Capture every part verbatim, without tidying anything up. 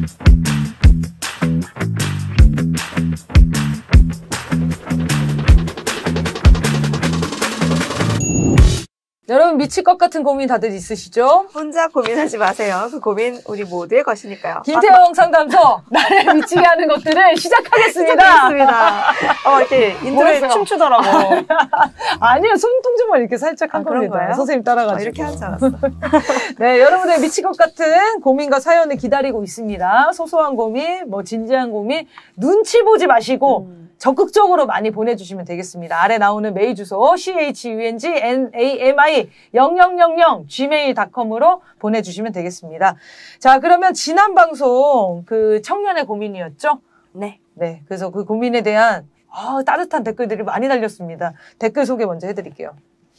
여러분 미칠 것 같은 고민 다들 있으시죠? 혼자 고민하지 마세요. 그 고민 우리 모두의 것이니까요. 김태형 상담소 나를 미치게 하는 것들을 시작하겠습니다. 시작하겠습니다. 어, 이렇게 인트로에 춤추더라고. 아니요, 손동작만 이렇게 살짝 한 아, 겁니다. 그런 거예요? 선생님 따라가지고. 어, 이렇게 하는 줄 알았어. 네, 여러분의 미칠 것 같은 고민과 사연을 기다리고 있습니다. 소소한 고민, 뭐 진지한 고민, 눈치 보지 마시고 음. 적극적으로 많이 보내주시면 되겠습니다. 아래 나오는 메일 주소 chungnami 영영영영 지메일 닷컴으로 보내주시면 되겠습니다. 자, 그러면 지난 방송 그 청년의 고민이었죠? 네. 네, 그래서 그 고민에 대한 아, 따뜻한 댓글들이 많이 달렸습니다. 댓글 소개 먼저 해드릴게요.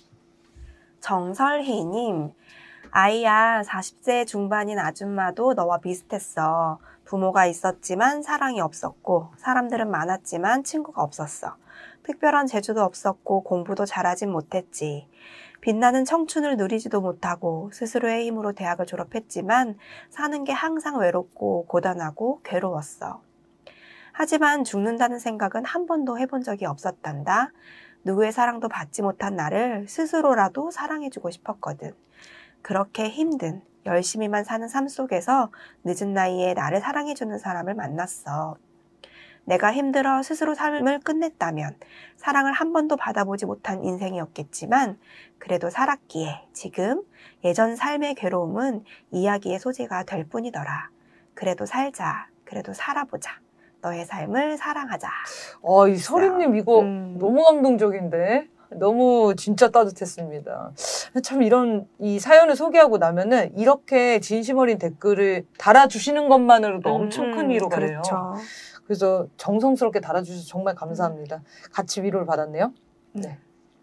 정설희님, 아이야 사십 세 중반인 아줌마도 너와 비슷했어. 부모가 있었지만 사랑이 없었고 사람들은 많았지만 친구가 없었어. 특별한 재주도 없었고 공부도 잘하진 못했지. 빛나는 청춘을 누리지도 못하고 스스로의 힘으로 대학을 졸업했지만 사는 게 항상 외롭고 고단하고 괴로웠어. 하지만 죽는다는 생각은 한 번도 해본 적이 없었단다. 누구의 사랑도 받지 못한 나를 스스로라도 사랑해주고 싶었거든. 그렇게 힘든 열심히만 사는 삶 속에서 늦은 나이에 나를 사랑해주는 사람을 만났어. 내가 힘들어 스스로 삶을 끝냈다면 사랑을 한 번도 받아보지 못한 인생이었겠지만 그래도 살았기에 지금 예전 삶의 괴로움은 이야기의 소재가 될 뿐이더라. 그래도 살자. 그래도 살아보자. 너의 삶을 사랑하자. 어, 이 서림님 이거 음. 너무 감동적인데? 너무 진짜 따뜻했습니다. 참 이런 이 사연을 소개하고 나면은 이렇게 진심 어린 댓글을 달아주시는 것만으로도 음, 엄청 큰 위로가 돼요. 그렇죠. 그래서 정성스럽게 달아주셔서 정말 감사합니다. 같이 위로를 받았네요. 네.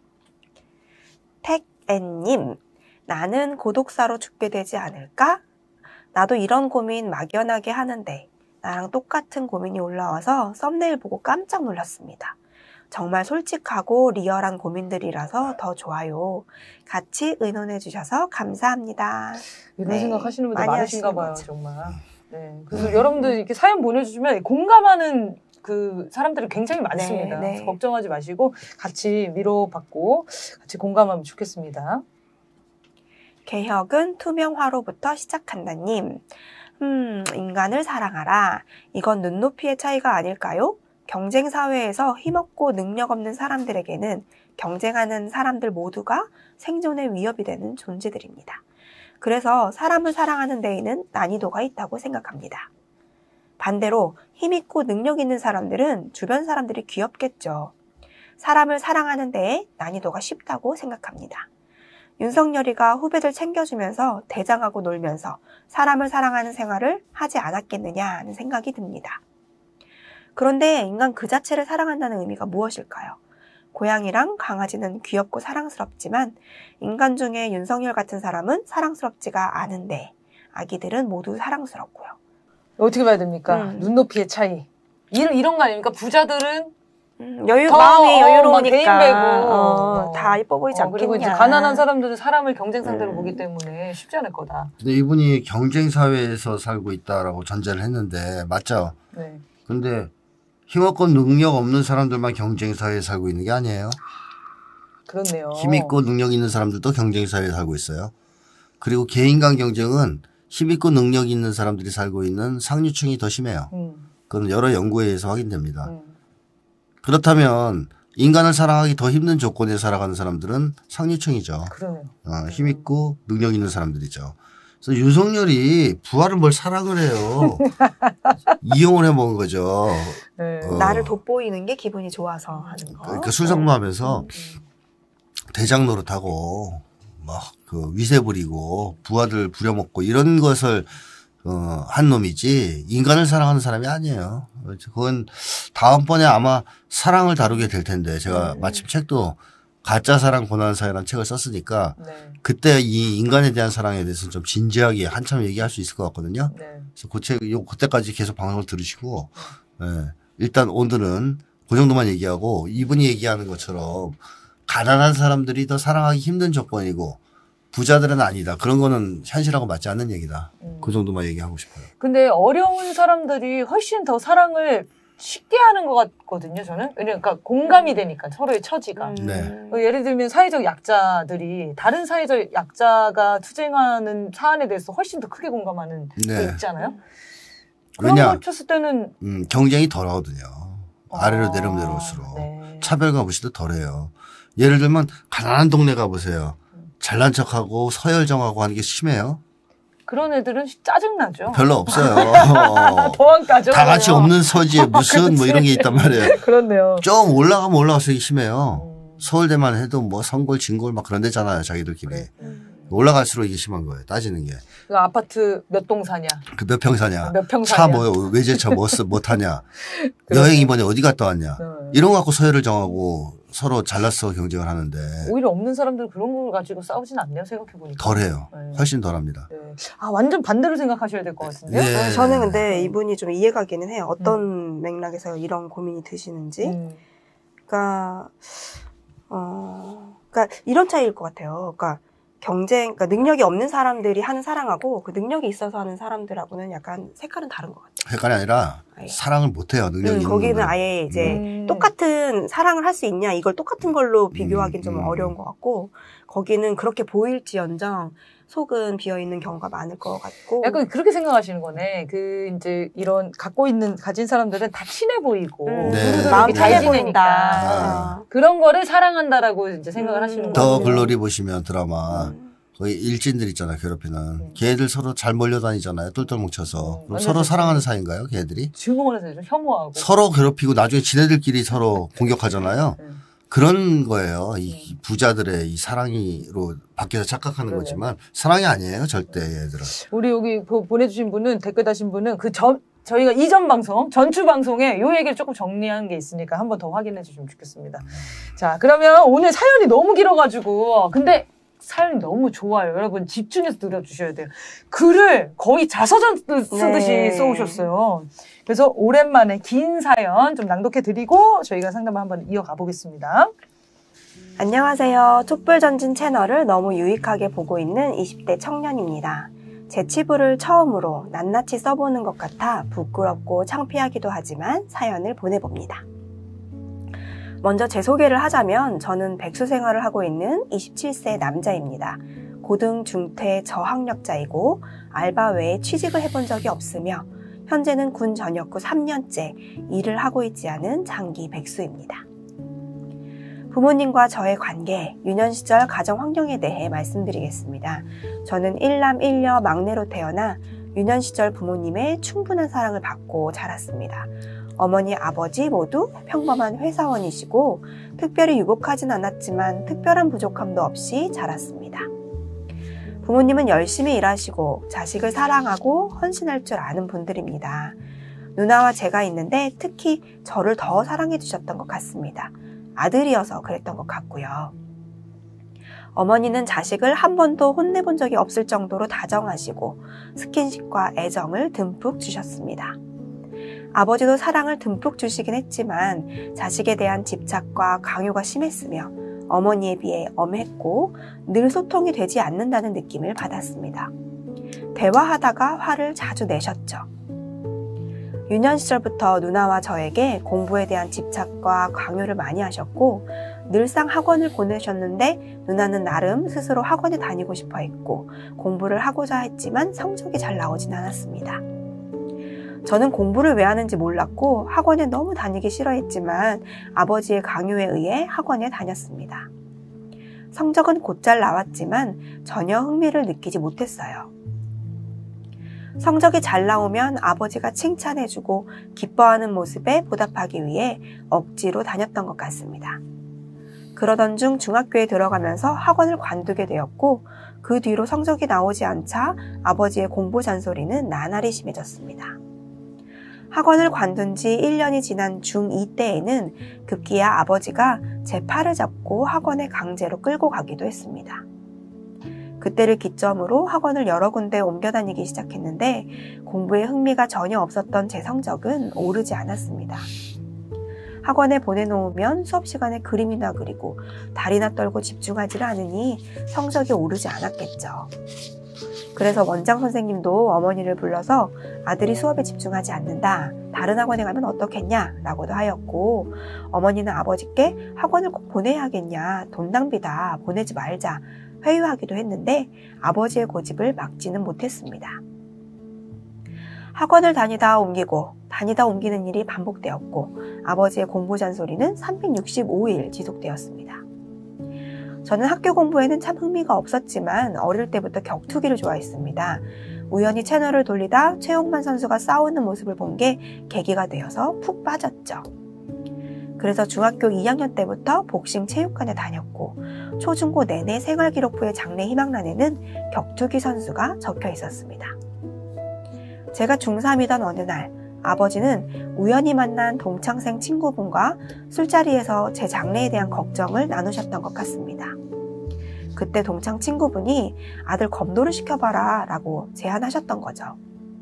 택앤님, 나는 고독사로 죽게 되지 않을까? 나도 이런 고민 막연하게 하는데 나랑 똑같은 고민이 올라와서 썸네일 보고 깜짝 놀랐습니다. 정말 솔직하고 리얼한 고민들이라서 더 좋아요. 같이 의논해 주셔서 감사합니다. 이런 네, 생각 하시는 분들 많으신가 봐요, 거죠. 정말. 네. 그래서 음. 여러분들 이렇게 사연 보내주시면 공감하는 그 사람들이 굉장히 많습니다. 네, 네. 그래서 걱정하지 마시고 같이 위로받고 같이 공감하면 좋겠습니다. 개혁은 투명화로부터 시작한다님. 음, 인간을 사랑하라. 이건 눈높이의 차이가 아닐까요? 경쟁 사회에서 힘없고 능력 없는 사람들에게는 경쟁하는 사람들 모두가 생존의 위협이 되는 존재들입니다. 그래서 사람을 사랑하는 데에는 난이도가 있다고 생각합니다. 반대로 힘있고 능력 있는 사람들은 주변 사람들이 귀엽겠죠. 사람을 사랑하는 데에 난이도가 쉽다고 생각합니다. 윤석열이가 후배들 챙겨주면서 대장하고 놀면서 사람을 사랑하는 생활을 하지 않았겠느냐 하는 생각이 듭니다. 그런데 인간 그 자체를 사랑한다는 의미가 무엇일까요? 고양이랑 강아지는 귀엽고 사랑스럽지만 인간 중에 윤석열 같은 사람은 사랑스럽지가 않은데 아기들은 모두 사랑스럽고요. 어떻게 봐야 됩니까? 음. 눈높이의 차이. 이런, 이런 거 아닙니까? 부자들은 음, 여유, 더, 마음이 어, 여유로우니까 개인 배고 어, 어. 다 예뻐 보이지 어, 않겠냐. 그리고 이제 가난한 사람들은 사람을 경쟁 상대로 음. 보기 때문에 쉽지 않을 거다. 근데 이분이 경쟁 사회에서 살고 있다라고 전제를 했는데 맞죠? 네. 근데 힘없고 능력 없는 사람들만 경쟁 사회에 살고 있는 게 아니에요. 그렇네요. 힘있고 능력 있는 사람들도 경쟁 사회에 살고 있어요. 그리고 개인 간 경쟁은 힘있고 능력 있는 사람들이 살고 있는 상류층이 더 심해요. 음. 그건 여러 연구에 의해서 확인됩니다. 음. 그렇다면 인간을 사랑하기 더 힘든 조건에 살아가는 사람들은 상류층이죠. 그러네요. 어, 힘있고 능력 있는 사람들이죠. 그래서 윤석열이 부하를 뭘 사랑을 해요. 이용을 해먹은 거죠. 네. 어. 나를 돋보이는 게 기분이 좋아서 하는 거. 그러니까 술상무하면서 음. 대장 노릇하고 막 그 위세 부리고 부하들 부려먹고 이런 것을 어, 한 놈이지 인간을 사랑하는 사람이 아니에요. 그건 다음번에 아마 사랑을 다루게 될 텐데 제가 네. 마침 책도 가짜 사랑 고난 사회라는 책을 썼으니까 네. 그때 이 인간에 대한 사랑에 대해서 좀 진지하게 한참 얘기할 수 있을 것 같거든요. 네. 그래서 그 책, 요 그때까지 계속 방송을 들으시고 네. 일단 오늘은 그 정도만 얘기하고 이분이 얘기하는 것처럼 가난한 사람들이 더 사랑하기 힘든 조건이고 부자들은 아니다. 그런 거는 현실하고 맞지 않는 얘기다. 음. 그 정도만 얘기하고 싶어요. 근데 어려운 사람들이 훨씬 더 사랑을 쉽게 하는 것 같거든요, 저는. 그러니까 공감이 되니까, 서로의 처지가. 음. 네. 어, 예를 들면 사회적 약자들이 다른 사회적 약자가 투쟁하는 사안에 대해서 훨씬 더 크게 공감하는 네. 게 있잖아요. 그런 왜냐? 걸 쳤을 때는 음, 경쟁이 덜하거든요. 아래로 아, 내려면 내려올수록. 네. 차별과 무시도 덜해요. 예를 들면 가난한 동네 가보세요. 잘난 척하고 서열정하고 하는 게 심해요. 그런 애들은 짜증나죠. 별로 없어요. 도망가죠. 다 같이 없는 서지에 무슨 뭐 이런 게 있단 말이에요. 그렇네요. 좀 올라가면 올라갈수록 심해요. 음. 서울대만 해도 뭐 성골, 진골 막 그런 데잖아요. 자기들끼리. 음. 올라갈수록 이게 심한 거예요. 따지는 게. 그 아파트 몇 동 사냐. 그 몇 평 사냐. 몇 평 차 사냐. 뭐, 외제차 뭐, 쓰- 뭐 타냐. 여행 이번에 어디 갔다 왔냐. 네. 이런 거 갖고 서열을 정하고 서로 잘났어 경쟁을 하는데 오히려 없는 사람들은 그런 걸 가지고 싸우진 않네요, 생각해보니까. 덜해요. 네. 훨씬 덜합니다. 네. 아, 완전 반대로 생각하셔야 될 것 같은데요? 네. 어, 저는 근데 이분이 좀 이해가 가기는 해요. 어떤 맥락에서 이런 고민이 드시는지. 음. 그러니까 어, 그러니까 이런 차이일 것 같아요. 그러니까 경쟁, 그러니까 능력이 없는 사람들이 하는 사랑하고 그 능력이 있어서 하는 사람들하고는 약간 색깔은 다른 것 같아요. 헷갈이 아니라 아예. 사랑을 못해요. 능력이 음, 있는 거기는 놈은. 아예 이제 음. 똑같은 사랑을 할 수 있냐 이걸 똑같은 걸로 비교하기는 음, 좀 음. 어려운 것 같고 거기는 그렇게 보일지언정 속은 비어 있는 경우가 많을 것 같고 약간 그렇게 생각하시는 거네. 그, 이제, 이런, 갖고 있는, 가진 사람들은 다 친해 보이고, 음, 네. 누구도 마음이 이렇게 잘 편해 지내니까. 보인다. 어. 그런 거를 사랑한다라고 이제 생각을 음. 하시는 더 거예요. 글로리 보시면 드라마 음. 거기 일진들 있잖아요. 괴롭히는. 걔들 서로 잘 몰려다니잖아요. 똘똘 뭉쳐서. 음, 그럼 완전 서로 좋죠. 사랑하는 사이인가요? 걔들이? 증오하는 좀 혐오하고. 서로 괴롭히고 나중에 지네들끼리 서로 공격하잖아요. 음. 그런 거예요. 이 부자들의 이 사랑이로 밖에서 착각하는 그러네. 거지만 사랑이 아니에요. 절대 얘들은. 우리 여기 보- 보내주신 분은, 댓글 다신 분은 그 전, 저희가 이전 방송, 전주 방송에 요 얘기를 조금 정리한 게 있으니까 한번 더 확인해 주시면 좋겠습니다. 자, 그러면 오늘 사연이 너무 길어가지고, 근데 사연이 너무 좋아요. 여러분 집중해서 들어주셔야 돼요. 글을 거의 자서전 쓰- 쓰듯이 네. 써오셨어요. 그래서 오랜만에 긴 사연 좀 낭독해드리고 저희가 상담을 한번 이어가 보겠습니다. 안녕하세요. 촛불전진 채널을 너무 유익하게 보고 있는 이십 대 청년입니다. 제 치부를 처음으로 낱낱이 써보는 것 같아 부끄럽고 창피하기도 하지만 사연을 보내봅니다. 먼저 제 소개를 하자면 저는 백수 생활을 하고 있는 이십칠 세 남자입니다. 고등, 중퇴, 저학력자이고 알바 외에 취직을 해본 적이 없으며 현재는 군 전역 후 삼 년째 일을 하고 있지 않은 장기 백수입니다. 부모님과 저의 관계, 유년 시절 가정 환경에 대해 말씀드리겠습니다. 저는 일남 일녀 막내로 태어나 유년 시절 부모님의 충분한 사랑을 받고 자랐습니다. 어머니, 아버지 모두 평범한 회사원이시고 특별히 유복하진 않았지만 특별한 부족함도 없이 자랐습니다. 부모님은 열심히 일하시고 자식을 사랑하고 헌신할 줄 아는 분들입니다. 누나와 제가 있는데 특히 저를 더 사랑해 주셨던 것 같습니다. 아들이어서 그랬던 것 같고요. 어머니는 자식을 한 번도 혼내본 적이 없을 정도로 다정하시고 스킨십과 애정을 듬뿍 주셨습니다. 아버지도 사랑을 듬뿍 주시긴 했지만 자식에 대한 집착과 강요가 심했으며 어머니에 비해 엄했고 늘 소통이 되지 않는다는 느낌을 받았습니다. 대화하다가 화를 자주 내셨죠. 유년 시절부터 누나와 저에게 공부에 대한 집착과 강요를 많이 하셨고 늘상 학원을 보내셨는데 누나는 나름 스스로 학원에 다니고 싶어 했고 공부를 하고자 했지만 성적이 잘 나오진 않았습니다. 저는 공부를 왜 하는지 몰랐고 학원에 너무 다니기 싫어했지만 아버지의 강요에 의해 학원에 다녔습니다. 성적은 곧잘 나왔지만 전혀 흥미를 느끼지 못했어요. 성적이 잘 나오면 아버지가 칭찬해주고 기뻐하는 모습에 보답하기 위해 억지로 다녔던 것 같습니다. 그러던 중 중학교에 들어가면서 학원을 관두게 되었고 그 뒤로 성적이 나오지 않자 아버지의 공부 잔소리는 나날이 심해졌습니다. 학원을 관둔 지 일 년이 지난 중이 때에는 급기야 아버지가 제 팔을 잡고 학원에 강제로 끌고 가기도 했습니다. 그때를 기점으로 학원을 여러 군데 옮겨 다니기 시작했는데 공부에 흥미가 전혀 없었던 제 성적은 오르지 않았습니다. 학원에 보내놓으면 수업 시간에 그림이나 그리고 다리나 떨고 집중하지를 않으니 성적이 오르지 않았겠죠. 그래서 원장 선생님도 어머니를 불러서 아들이 수업에 집중하지 않는다, 다른 학원에 가면 어떻겠냐 라고도 하였고, 어머니는 아버지께 학원을 꼭 보내야 하겠냐, 돈 낭비다, 보내지 말자 회유하기도 했는데 아버지의 고집을 막지는 못했습니다. 학원을 다니다 옮기고 다니다 옮기는 일이 반복되었고 아버지의 공부 잔소리는 삼백육십오 일 지속되었습니다. 저는 학교 공부에는 참 흥미가 없었지만 어릴 때부터 격투기를 좋아했습니다. 우연히 채널을 돌리다 최홍만 선수가 싸우는 모습을 본 게 계기가 되어서 푹 빠졌죠. 그래서 중학교 이 학년 때부터 복싱 체육관에 다녔고 초중고 내내 생활기록부의 장래 희망란에는 격투기 선수가 적혀 있었습니다. 제가 중삼이던 어느 날 아버지는 우연히 만난 동창생 친구분과 술자리에서 제 장래에 대한 걱정을 나누셨던 것 같습니다. 그때 동창 친구분이 아들 검도를 시켜봐라 라고 제안하셨던 거죠.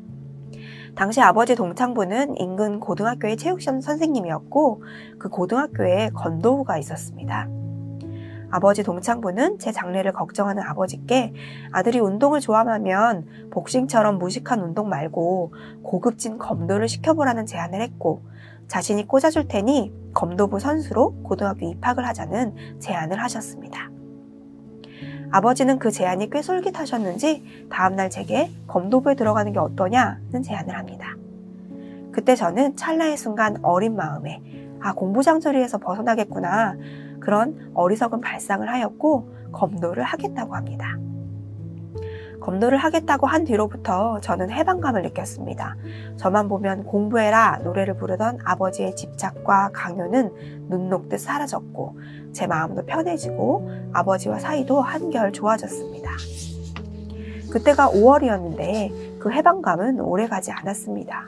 당시 아버지 동창분은 인근 고등학교의 체육시험 선생님이었고 그 고등학교에 건도부가 있었습니다. 아버지 동창분은 제 장래를 걱정하는 아버지께 아들이 운동을 좋아하면 복싱처럼 무식한 운동 말고 고급진 검도를 시켜보라는 제안을 했고 자신이 꽂아줄 테니 검도부 선수로 고등학교 입학을 하자는 제안을 하셨습니다. 아버지는 그 제안이 꽤 솔깃하셨는지 다음날 제게 검도부에 들어가는 게 어떠냐는 제안을 합니다. 그때 저는 찰나의 순간 어린 마음에 아, 공부 장소리에서 벗어나겠구나 그런 어리석은 발상을 하였고 검도를 하겠다고 합니다. 검도를 하겠다고 한 뒤로부터 저는 해방감을 느꼈습니다. 저만 보면 공부해라 노래를 부르던 아버지의 집착과 강요는 눈 녹듯 사라졌고 제 마음도 편해지고 아버지와 사이도 한결 좋아졌습니다. 그때가 오월이었는데 그 해방감은 오래가지 않았습니다.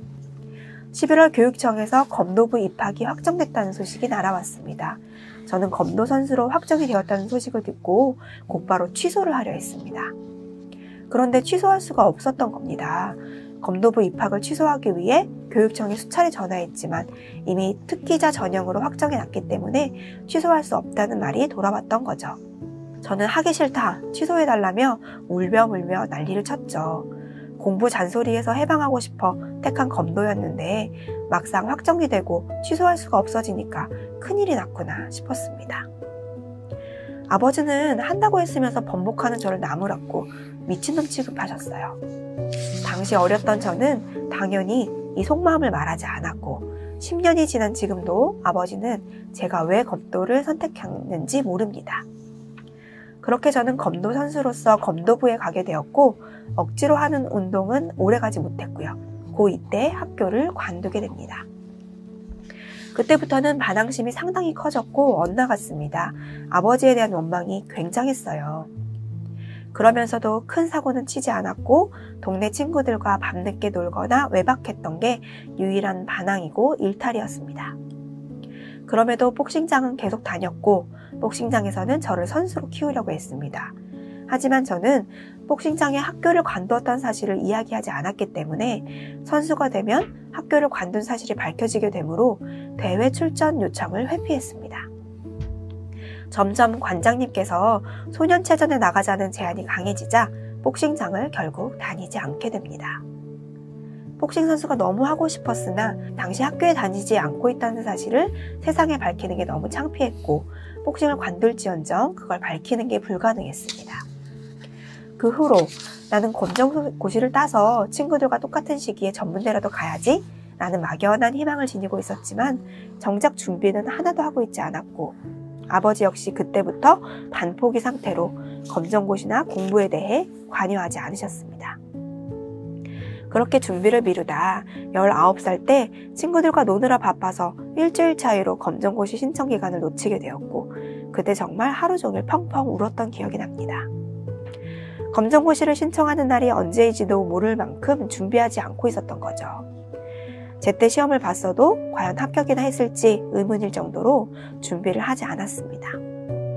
십일월 교육청에서 검도부 입학이 확정됐다는 소식이 날아왔습니다. 저는 검도 선수로 확정이 되었다는 소식을 듣고 곧바로 취소를 하려 했습니다. 그런데 취소할 수가 없었던 겁니다. 검도부 입학을 취소하기 위해 교육청에 수차례 전화했지만 이미 특기자 전형으로 확정이 났기 때문에 취소할 수 없다는 말이 돌아왔던 거죠. 저는 하기 싫다, 취소해달라며 울며 불며 난리를 쳤죠. 공부 잔소리에서 해방하고 싶어 택한 검도였는데 막상 확정이 되고 취소할 수가 없어지니까 큰일이 났구나 싶었습니다. 아버지는 한다고 했으면서 번복하는 저를 나무랐고 미친놈 취급하셨어요. 당시 어렸던 저는 당연히 이 속마음을 말하지 않았고 십 년이 지난 지금도 아버지는 제가 왜 검도를 선택했는지 모릅니다. 그렇게 저는 검도 선수로서 검도부에 가게 되었고 억지로 하는 운동은 오래가지 못했고요. 고이 때 학교를 관두게 됩니다. 그때부터는 반항심이 상당히 커졌고 엇나갔습니다. 아버지에 대한 원망이 굉장했어요. 그러면서도 큰 사고는 치지 않았고 동네 친구들과 밤늦게 놀거나 외박했던 게 유일한 반항이고 일탈이었습니다. 그럼에도 복싱장은 계속 다녔고 복싱장에서는 저를 선수로 키우려고 했습니다. 하지만 저는 복싱장에 학교를 관두었다는 사실을 이야기하지 않았기 때문에 선수가 되면 학교를 관둔 사실이 밝혀지게 되므로 대회 출전 요청을 회피했습니다. 점점 관장님께서 소년체전에 나가자는 제안이 강해지자 복싱장을 결국 다니지 않게 됩니다. 복싱 선수가 너무 하고 싶었으나 당시 학교에 다니지 않고 있다는 사실을 세상에 밝히는 게 너무 창피했고 복싱을 관둘지언정 그걸 밝히는 게 불가능했습니다. 그 후로 나는 검정고시를 따서 친구들과 똑같은 시기에 전문대라도 가야지 라는 막연한 희망을 지니고 있었지만 정작 준비는 하나도 하고 있지 않았고 아버지 역시 그때부터 반포기 상태로 검정고시나 공부에 대해 관여하지 않으셨습니다. 그렇게 준비를 미루다 열아홉 살 때 친구들과 노느라 바빠서 일주일 차이로 검정고시 신청 기간을 놓치게 되었고 그때 정말 하루 종일 펑펑 울었던 기억이 납니다. 검정고시를 신청하는 날이 언제인지도 모를 만큼 준비하지 않고 있었던 거죠. 제때 시험을 봤어도 과연 합격이나 했을지 의문일 정도로 준비를 하지 않았습니다.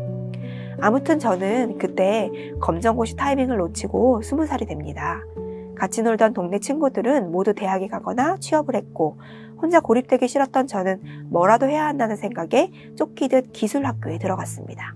아무튼 저는 그때 검정고시 타이밍을 놓치고 스무 살이 됩니다. 같이 놀던 동네 친구들은 모두 대학에 가거나 취업을 했고 혼자 고립되기 싫었던 저는 뭐라도 해야 한다는 생각에 쫓기듯 기술학교에 들어갔습니다.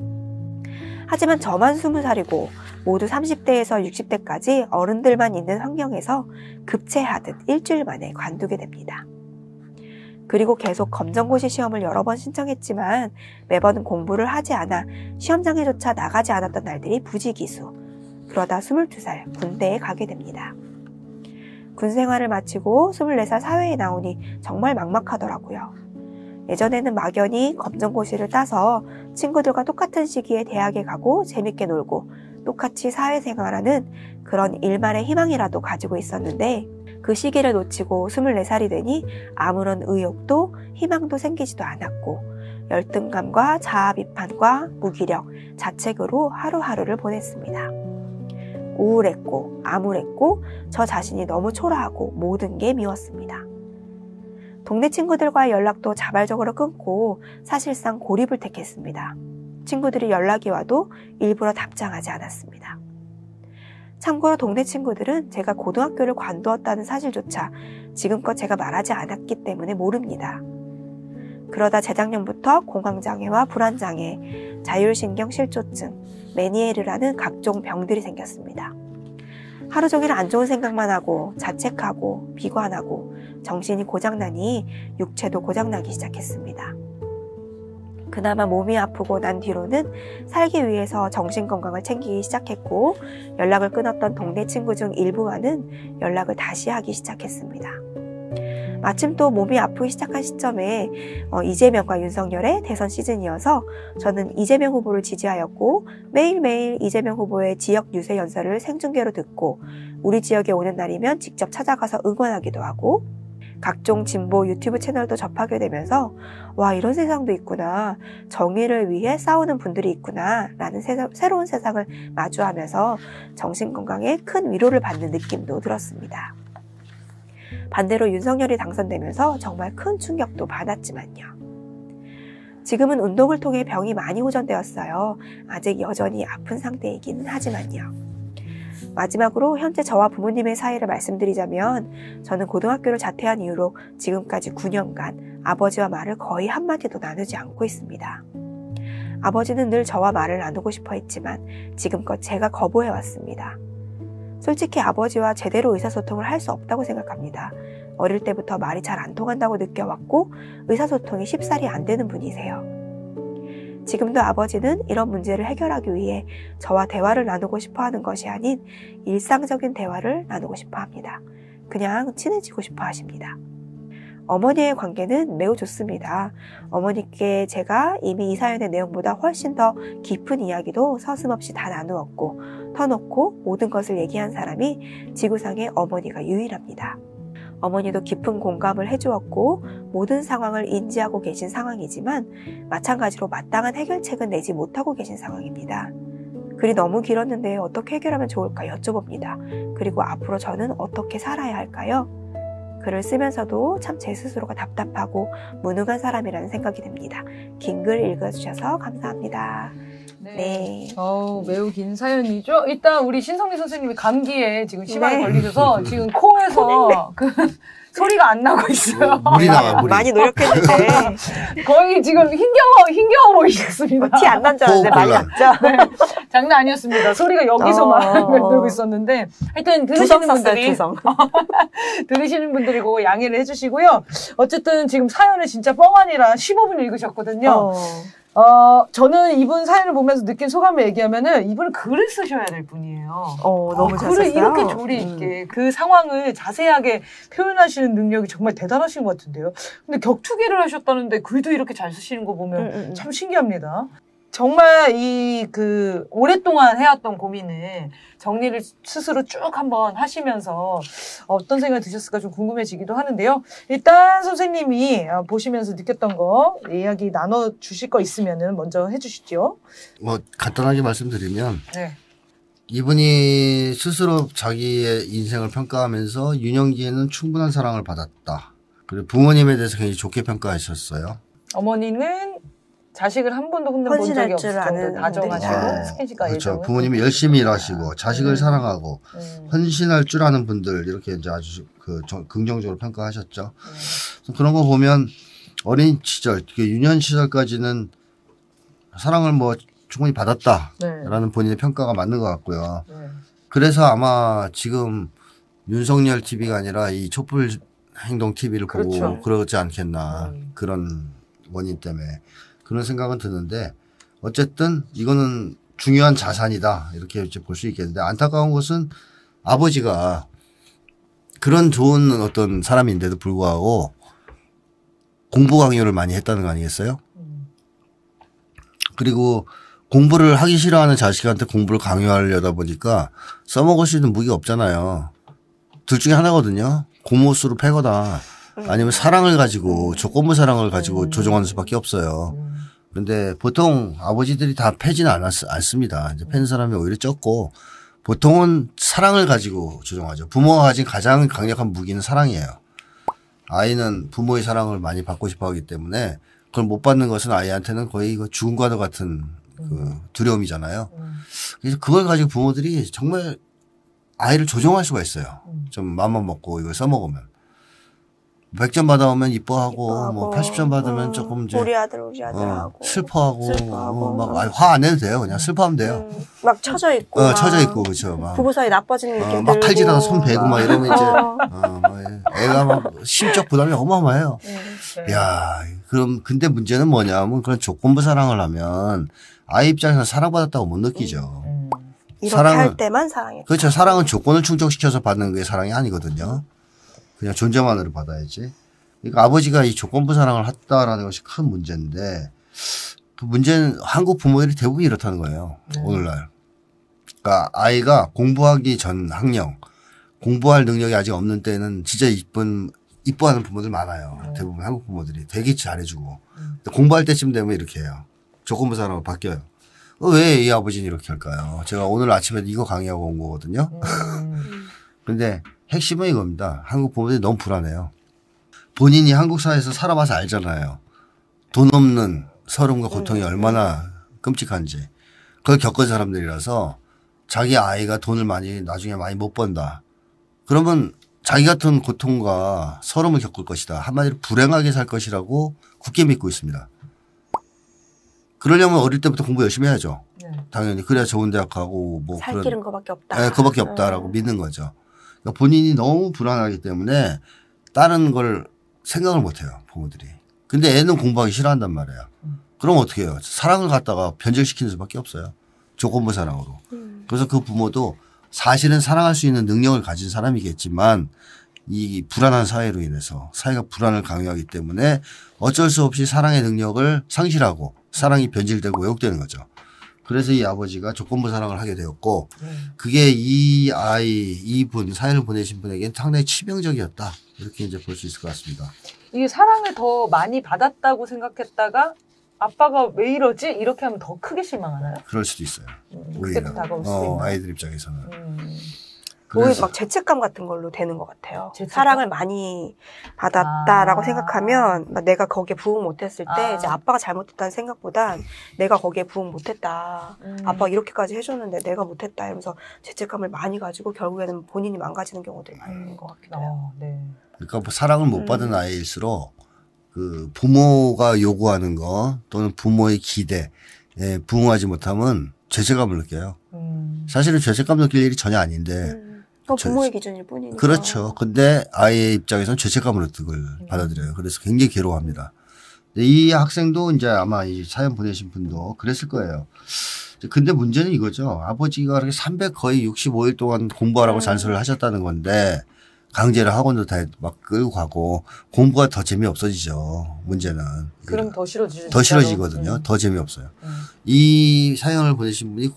하지만 저만 스무 살이고 모두 삼십 대에서 육십 대까지 어른들만 있는 환경에서 급체하듯 일주일 만에 관두게 됩니다. 그리고 계속 검정고시 시험을 여러 번 신청했지만 매번 공부를 하지 않아 시험장에조차 나가지 않았던 날들이 부지기수. 그러다 스물두 살 군대에 가게 됩니다. 군 생활을 마치고 스물네 살 사회에 나오니 정말 막막하더라고요. 예전에는 막연히 검정고시를 따서 친구들과 똑같은 시기에 대학에 가고 재밌게 놀고 똑같이 사회생활하는 그런 일말의 희망이라도 가지고 있었는데 그 시기를 놓치고 스물네 살이 되니 아무런 의욕도 희망도 생기지도 않았고 열등감과 자아비판과 무기력, 자책으로 하루하루를 보냈습니다. 우울했고 암울했고 저 자신이 너무 초라하고 모든 게 미웠습니다. 동네 친구들과의 연락도 자발적으로 끊고 사실상 고립을 택했습니다. 친구들이 연락이 와도 일부러 답장하지 않았습니다. 참고로 동네 친구들은 제가 고등학교를 관두었다는 사실조차 지금껏 제가 말하지 않았기 때문에 모릅니다. 그러다 재작년부터 공황장애와 불안장애, 자율신경실조증, 메니에르라는 각종 병들이 생겼습니다. 하루 종일 안 좋은 생각만 하고 자책하고 비관하고 정신이 고장나니 육체도 고장나기 시작했습니다. 그나마 몸이 아프고 난 뒤로는 살기 위해서 정신건강을 챙기기 시작했고 연락을 끊었던 동네 친구 중 일부와는 연락을 다시 하기 시작했습니다. 마침 또 몸이 아프기 시작한 시점에 어, 이재명과 윤석열의 대선 시즌이어서 저는 이재명 후보를 지지하였고 매일매일 이재명 후보의 지역 유세 연설을 생중계로 듣고 우리 지역에 오는 날이면 직접 찾아가서 응원하기도 하고 각종 진보 유튜브 채널도 접하게 되면서 와 이런 세상도 있구나, 정의를 위해 싸우는 분들이 있구나 라는 세, 새로운 세상을 마주하면서 정신건강에 큰 위로를 받는 느낌도 들었습니다. 반대로 윤석열이 당선되면서 정말 큰 충격도 받았지만요. 지금은 운동을 통해 병이 많이 호전되었어요. 아직 여전히 아픈 상태이기는 하지만요. 마지막으로 현재 저와 부모님의 사이를 말씀드리자면 저는 고등학교를 자퇴한 이후로 지금까지 구 년간 아버지와 말을 거의 한마디도 나누지 않고 있습니다. 아버지는 늘 저와 말을 나누고 싶어 했지만 지금껏 제가 거부해왔습니다. 솔직히 아버지와 제대로 의사소통을 할 수 없다고 생각합니다. 어릴 때부터 말이 잘 안 통한다고 느껴왔고 의사소통이 쉽사리 안 되는 분이세요. 지금도 아버지는 이런 문제를 해결하기 위해 저와 대화를 나누고 싶어 하는 것이 아닌 일상적인 대화를 나누고 싶어 합니다. 그냥 친해지고 싶어 하십니다. 어머니의 관계는 매우 좋습니다. 어머니께 제가 이미 이 사연의 내용보다 훨씬 더 깊은 이야기도 서슴없이 다 나누었고 터놓고 모든 것을 얘기한 사람이 지구상의 어머니가 유일합니다. 어머니도 깊은 공감을 해주었고 모든 상황을 인지하고 계신 상황이지만 마찬가지로 마땅한 해결책은 내지 못하고 계신 상황입니다. 글이 너무 길었는데 어떻게 해결하면 좋을까 여쭤봅니다. 그리고 앞으로 저는 어떻게 살아야 할까요? 글을 쓰면서도 참 제 스스로가 답답하고 무능한 사람이라는 생각이 듭니다. 긴 글 읽어주셔서 감사합니다. 네. 네. 어우, 매우 긴 사연이죠. 일단 우리 신성리 선생님이 감기에 지금 심하게 네. 걸리셔서 지금 코에서 그 소리가 안 나고 있어요. 물이 나와, 물이. 많이 노력했는데 거의 지금 힘겨워, 힘겨워 보이셨습니다. 티 안 난 줄 알았는데 많이 호흡 났죠? 네, 장난 아니었습니다. 소리가 여기서만 어. 들고 있었는데 하여튼 두성 들으시는 썼어요, 분들이 두성. 들으시는 분들이 그거 양해를 해주시고요. 어쨌든 지금 사연을 진짜 뻥 아니라 십오 분 읽으셨거든요. 어. 어, 저는 이분 사연을 보면서 느낀 소감을 얘기하면은 이분은 글을 쓰셔야 될 분이에요. 어, 너무 어, 잘 글을 썼어요. 이렇게 조리 있게 그 상황을 자세하게 표현하시는 능력이 정말 대단하신 것 같은데요. 근데 격투기를 하셨다는데 글도 이렇게 잘 쓰시는 거 보면 음, 음, 음. 참 신기합니다. 정말 이 그 오랫동안 해왔던 고민을 정리를 스스로 쭉 한번 하시면서 어떤 생각이 드셨을까 좀 궁금해지기도 하는데요. 일단 선생님이 보시면서 느꼈던 거 이야기 나눠주실 거 있으면은 먼저 해주시죠. 뭐 간단하게 말씀드리면 네. 이분이 스스로 자기의 인생을 평가하면서 윤영기에는 충분한 사랑을 받았다. 그리고 부모님에 대해서 굉장히 좋게 평가하셨어요. 어머니는 자식을 한 번도 혼내 본 헌신할 적이 없을 줄 정도로 아는 다정하시고 분들이죠. 스킨십과 그렇죠. 애정을 부모님이 열심히 일하시고 자식을 음. 사랑하고 음. 헌신할 줄 아는 분들 이렇게 이제 아주 그 저- 긍정적으로 평가하셨죠. 음. 그런 거 보면 어린 시절, 유년 시절까지는 사랑을 뭐 충분히 받았다라는 네. 본인의 평가가 맞는 것 같고요. 네. 그래서 아마 지금 윤석열 티비가 아니라 이 촛불 행동 티비를 보고 그렇죠. 그러지 않겠나 음. 그런 원인 때문에 그런 생각은 드는데 어쨌든 이거는 중요한 자산이다 이렇게 이제 볼 수 있겠는데 안타까운 것은 아버지가 그런 좋은 어떤 사람인데도 불구하고 공부 강요를 많이 했다는 거 아니겠어요? 음. 그리고 공부를 하기 싫어하는 자식한테 공부를 강요하려다 보니까 써먹을 수 있는 무기가 없잖아요. 둘 중에 하나거든요. 고무수로 패거나 아니면 사랑을 가지고 조건부 사랑을 가지고 음. 조종하는 수밖에 없어요. 음. 그런데 보통 아버지들이 다 패지는 않았, 않습니다. 이제 패는 사람이 오히려 적고 보통은 사랑을 가지고 조종하죠. 부모가 가진 가장 강력한 무기는 사랑이에요. 아이는 부모의 사랑을 많이 받고 싶어 하기 때문에 그걸 못 받는 것은 아이한테는 거의 그 죽음과도 같은 그 두려움이잖아요. 음. 그래서 그걸 가지고 부모들이 정말 아이를 조종할 수가 있어요. 음. 좀 맘만 먹고 이걸 써먹으면. 백 점 받아오면 이뻐하고, 뭐 팔십 점 받으면 음, 조금 이제 우리 아들 우리 아들 어, 하고 슬퍼하고, 슬퍼하고. 어, 막 화 안 내도 돼요. 그냥 슬퍼하면 돼요. 음, 막 처져 있고 어, 막 처져 있고 그렇죠. 막, 부부 사이 나빠지는 느낌 어, 막 들고 칼질하다 손 베고 막 이러면 이제 어. 어, 뭐 애가 막 심적 부담이 어마어마해요. 네. 야, 그럼 근데 문제는 뭐냐면 그런 조건부 사랑을 하면 아이 입장에서 사랑받았다고 못 느끼죠. 음. 이렇게 사랑은- 할 때만 사랑해. 그렇죠. 사랑은 조건을 충족시켜서 받는 게 사랑이 아니거든요. 그냥 존재만으로 받아야지. 그러니까 아버지가 이 조건부 사랑을 했다라는 것이 큰 문제인데 그 문제는 한국 부모들이 대부분 이렇다는 거예요. 네. 오늘날. 그러니까 아이가 공부하기 전 학령, 공부할 능력이 아직 없는 때는 진짜 이쁜 이뻐하는 부모들 많아요. 네. 대부분 한국 부모들이 되게 잘해주고 음. 근데 공부할 때쯤 되면 이렇게 해요. 조건부 사랑으로 바뀌어요. 어, 왜 이 아버지는 이렇게 할까요? 제가 오늘 아침에 이거 강의하고 온 거거든요. 음. 근데 핵심은 이겁니다. 한국 부모들이 너무 불안해요. 본인이 한국 사회에서 살아봐서 알잖아요. 돈 없는 서름과 고통이 얼마나 끔찍한지. 그걸 겪은 사람들이라서 자기 아이가 돈을 많이 나중에 많이 못 번다. 그러면 자기 같은 고통과 서름을 겪을 것이다. 한마디로 불행하게 살 것이라고 굳게 믿고 있습니다. 그러려면 어릴 때부터 공부 열심히 해야죠. 네. 당연히. 그래야 좋은 대학 가고 뭐 살 그런 길은 거밖에 없다. 네, 그밖에 없다라고 음. 믿는 거죠. 그러니까 본인이 너무 불안하기 때문에 다른 걸 생각을 못 해요, 부모들이. 근데 애는 공부하기 싫어한단 말이에요. 그럼 어떻게 해요? 사랑을 갖다가 변질시키는 수밖에 없어요. 조건부 사랑으로. 음. 그래서 그 부모도 사실은 사랑할 수 있는 능력을 가진 사람이겠지만 이 불안한 사회로 인해서 사회가 불안을 강요하기 때문에 어쩔 수 없이 사랑의 능력을 상실하고 사랑이 변질되고 왜곡되는 거죠. 그래서 이 아버지가 조건부 사랑을 하게 되었고 네. 그게 이 아이, 이분, 사연을 보내신 분에게는 상당히 치명적이었다. 이렇게 이제 볼 수 있을 것 같습니다. 이게 사랑을 더 많이 받았다고 생각했다가 아빠가 왜 이러지? 이렇게 하면 더 크게 실망하나요? 그럴 수도 있어요. 음, 오히려. 그때 더 다가올 수도 어, 있나요? 아이들 입장에서는. 음. 오히려 그래서 막 죄책감 같은 걸로 되는 것 같아요. 죄책감? 사랑을 많이 받았다라고 아. 생각하면 막 내가 거기에 부응 못했을 때 아. 이제 아빠가 잘못했다는 생각보단 내가 거기에 부응 못했다. 음. 아빠가 이렇게까지 해줬는데 내가 못했다 이러면서 죄책감을 많이 가지고 결국에는 본인이 망가지는 경우들이 많이 있는 것 같기도 해요. 어, 네. 그러니까 뭐 사랑을 못 음. 받은 아이일수록 그 부모가 요구하는 거 또는 부모의 기대에 부응하지 못하면 죄책감을 느껴요. 음. 사실은 죄책감 느낄 일이 전혀 아닌데 음. 그건 저- 부모의 기준일 뿐이니까. 그렇죠. 근데 아이의 입장에서는 죄책감으로 그걸 받아들여요. 그래서 굉장히 괴로워합니다. 근데 이 학생도 이제 아마 이 사연 보내신 분도 그랬을 거예요. 근데 문제는 이거죠. 아버지가 그렇게 삼백 거의 육십오 일 동안 공부하라고 음. 잔소리를 하셨다는 건데 강제로 학원도 다 막 끌고 가고 공부가 더 재미없어지죠. 문제는. 그럼 더 싫어지죠. 더 진짜로. 싫어지거든요. 음. 더 재미없어요. 음. 이 사연을 보내신 분이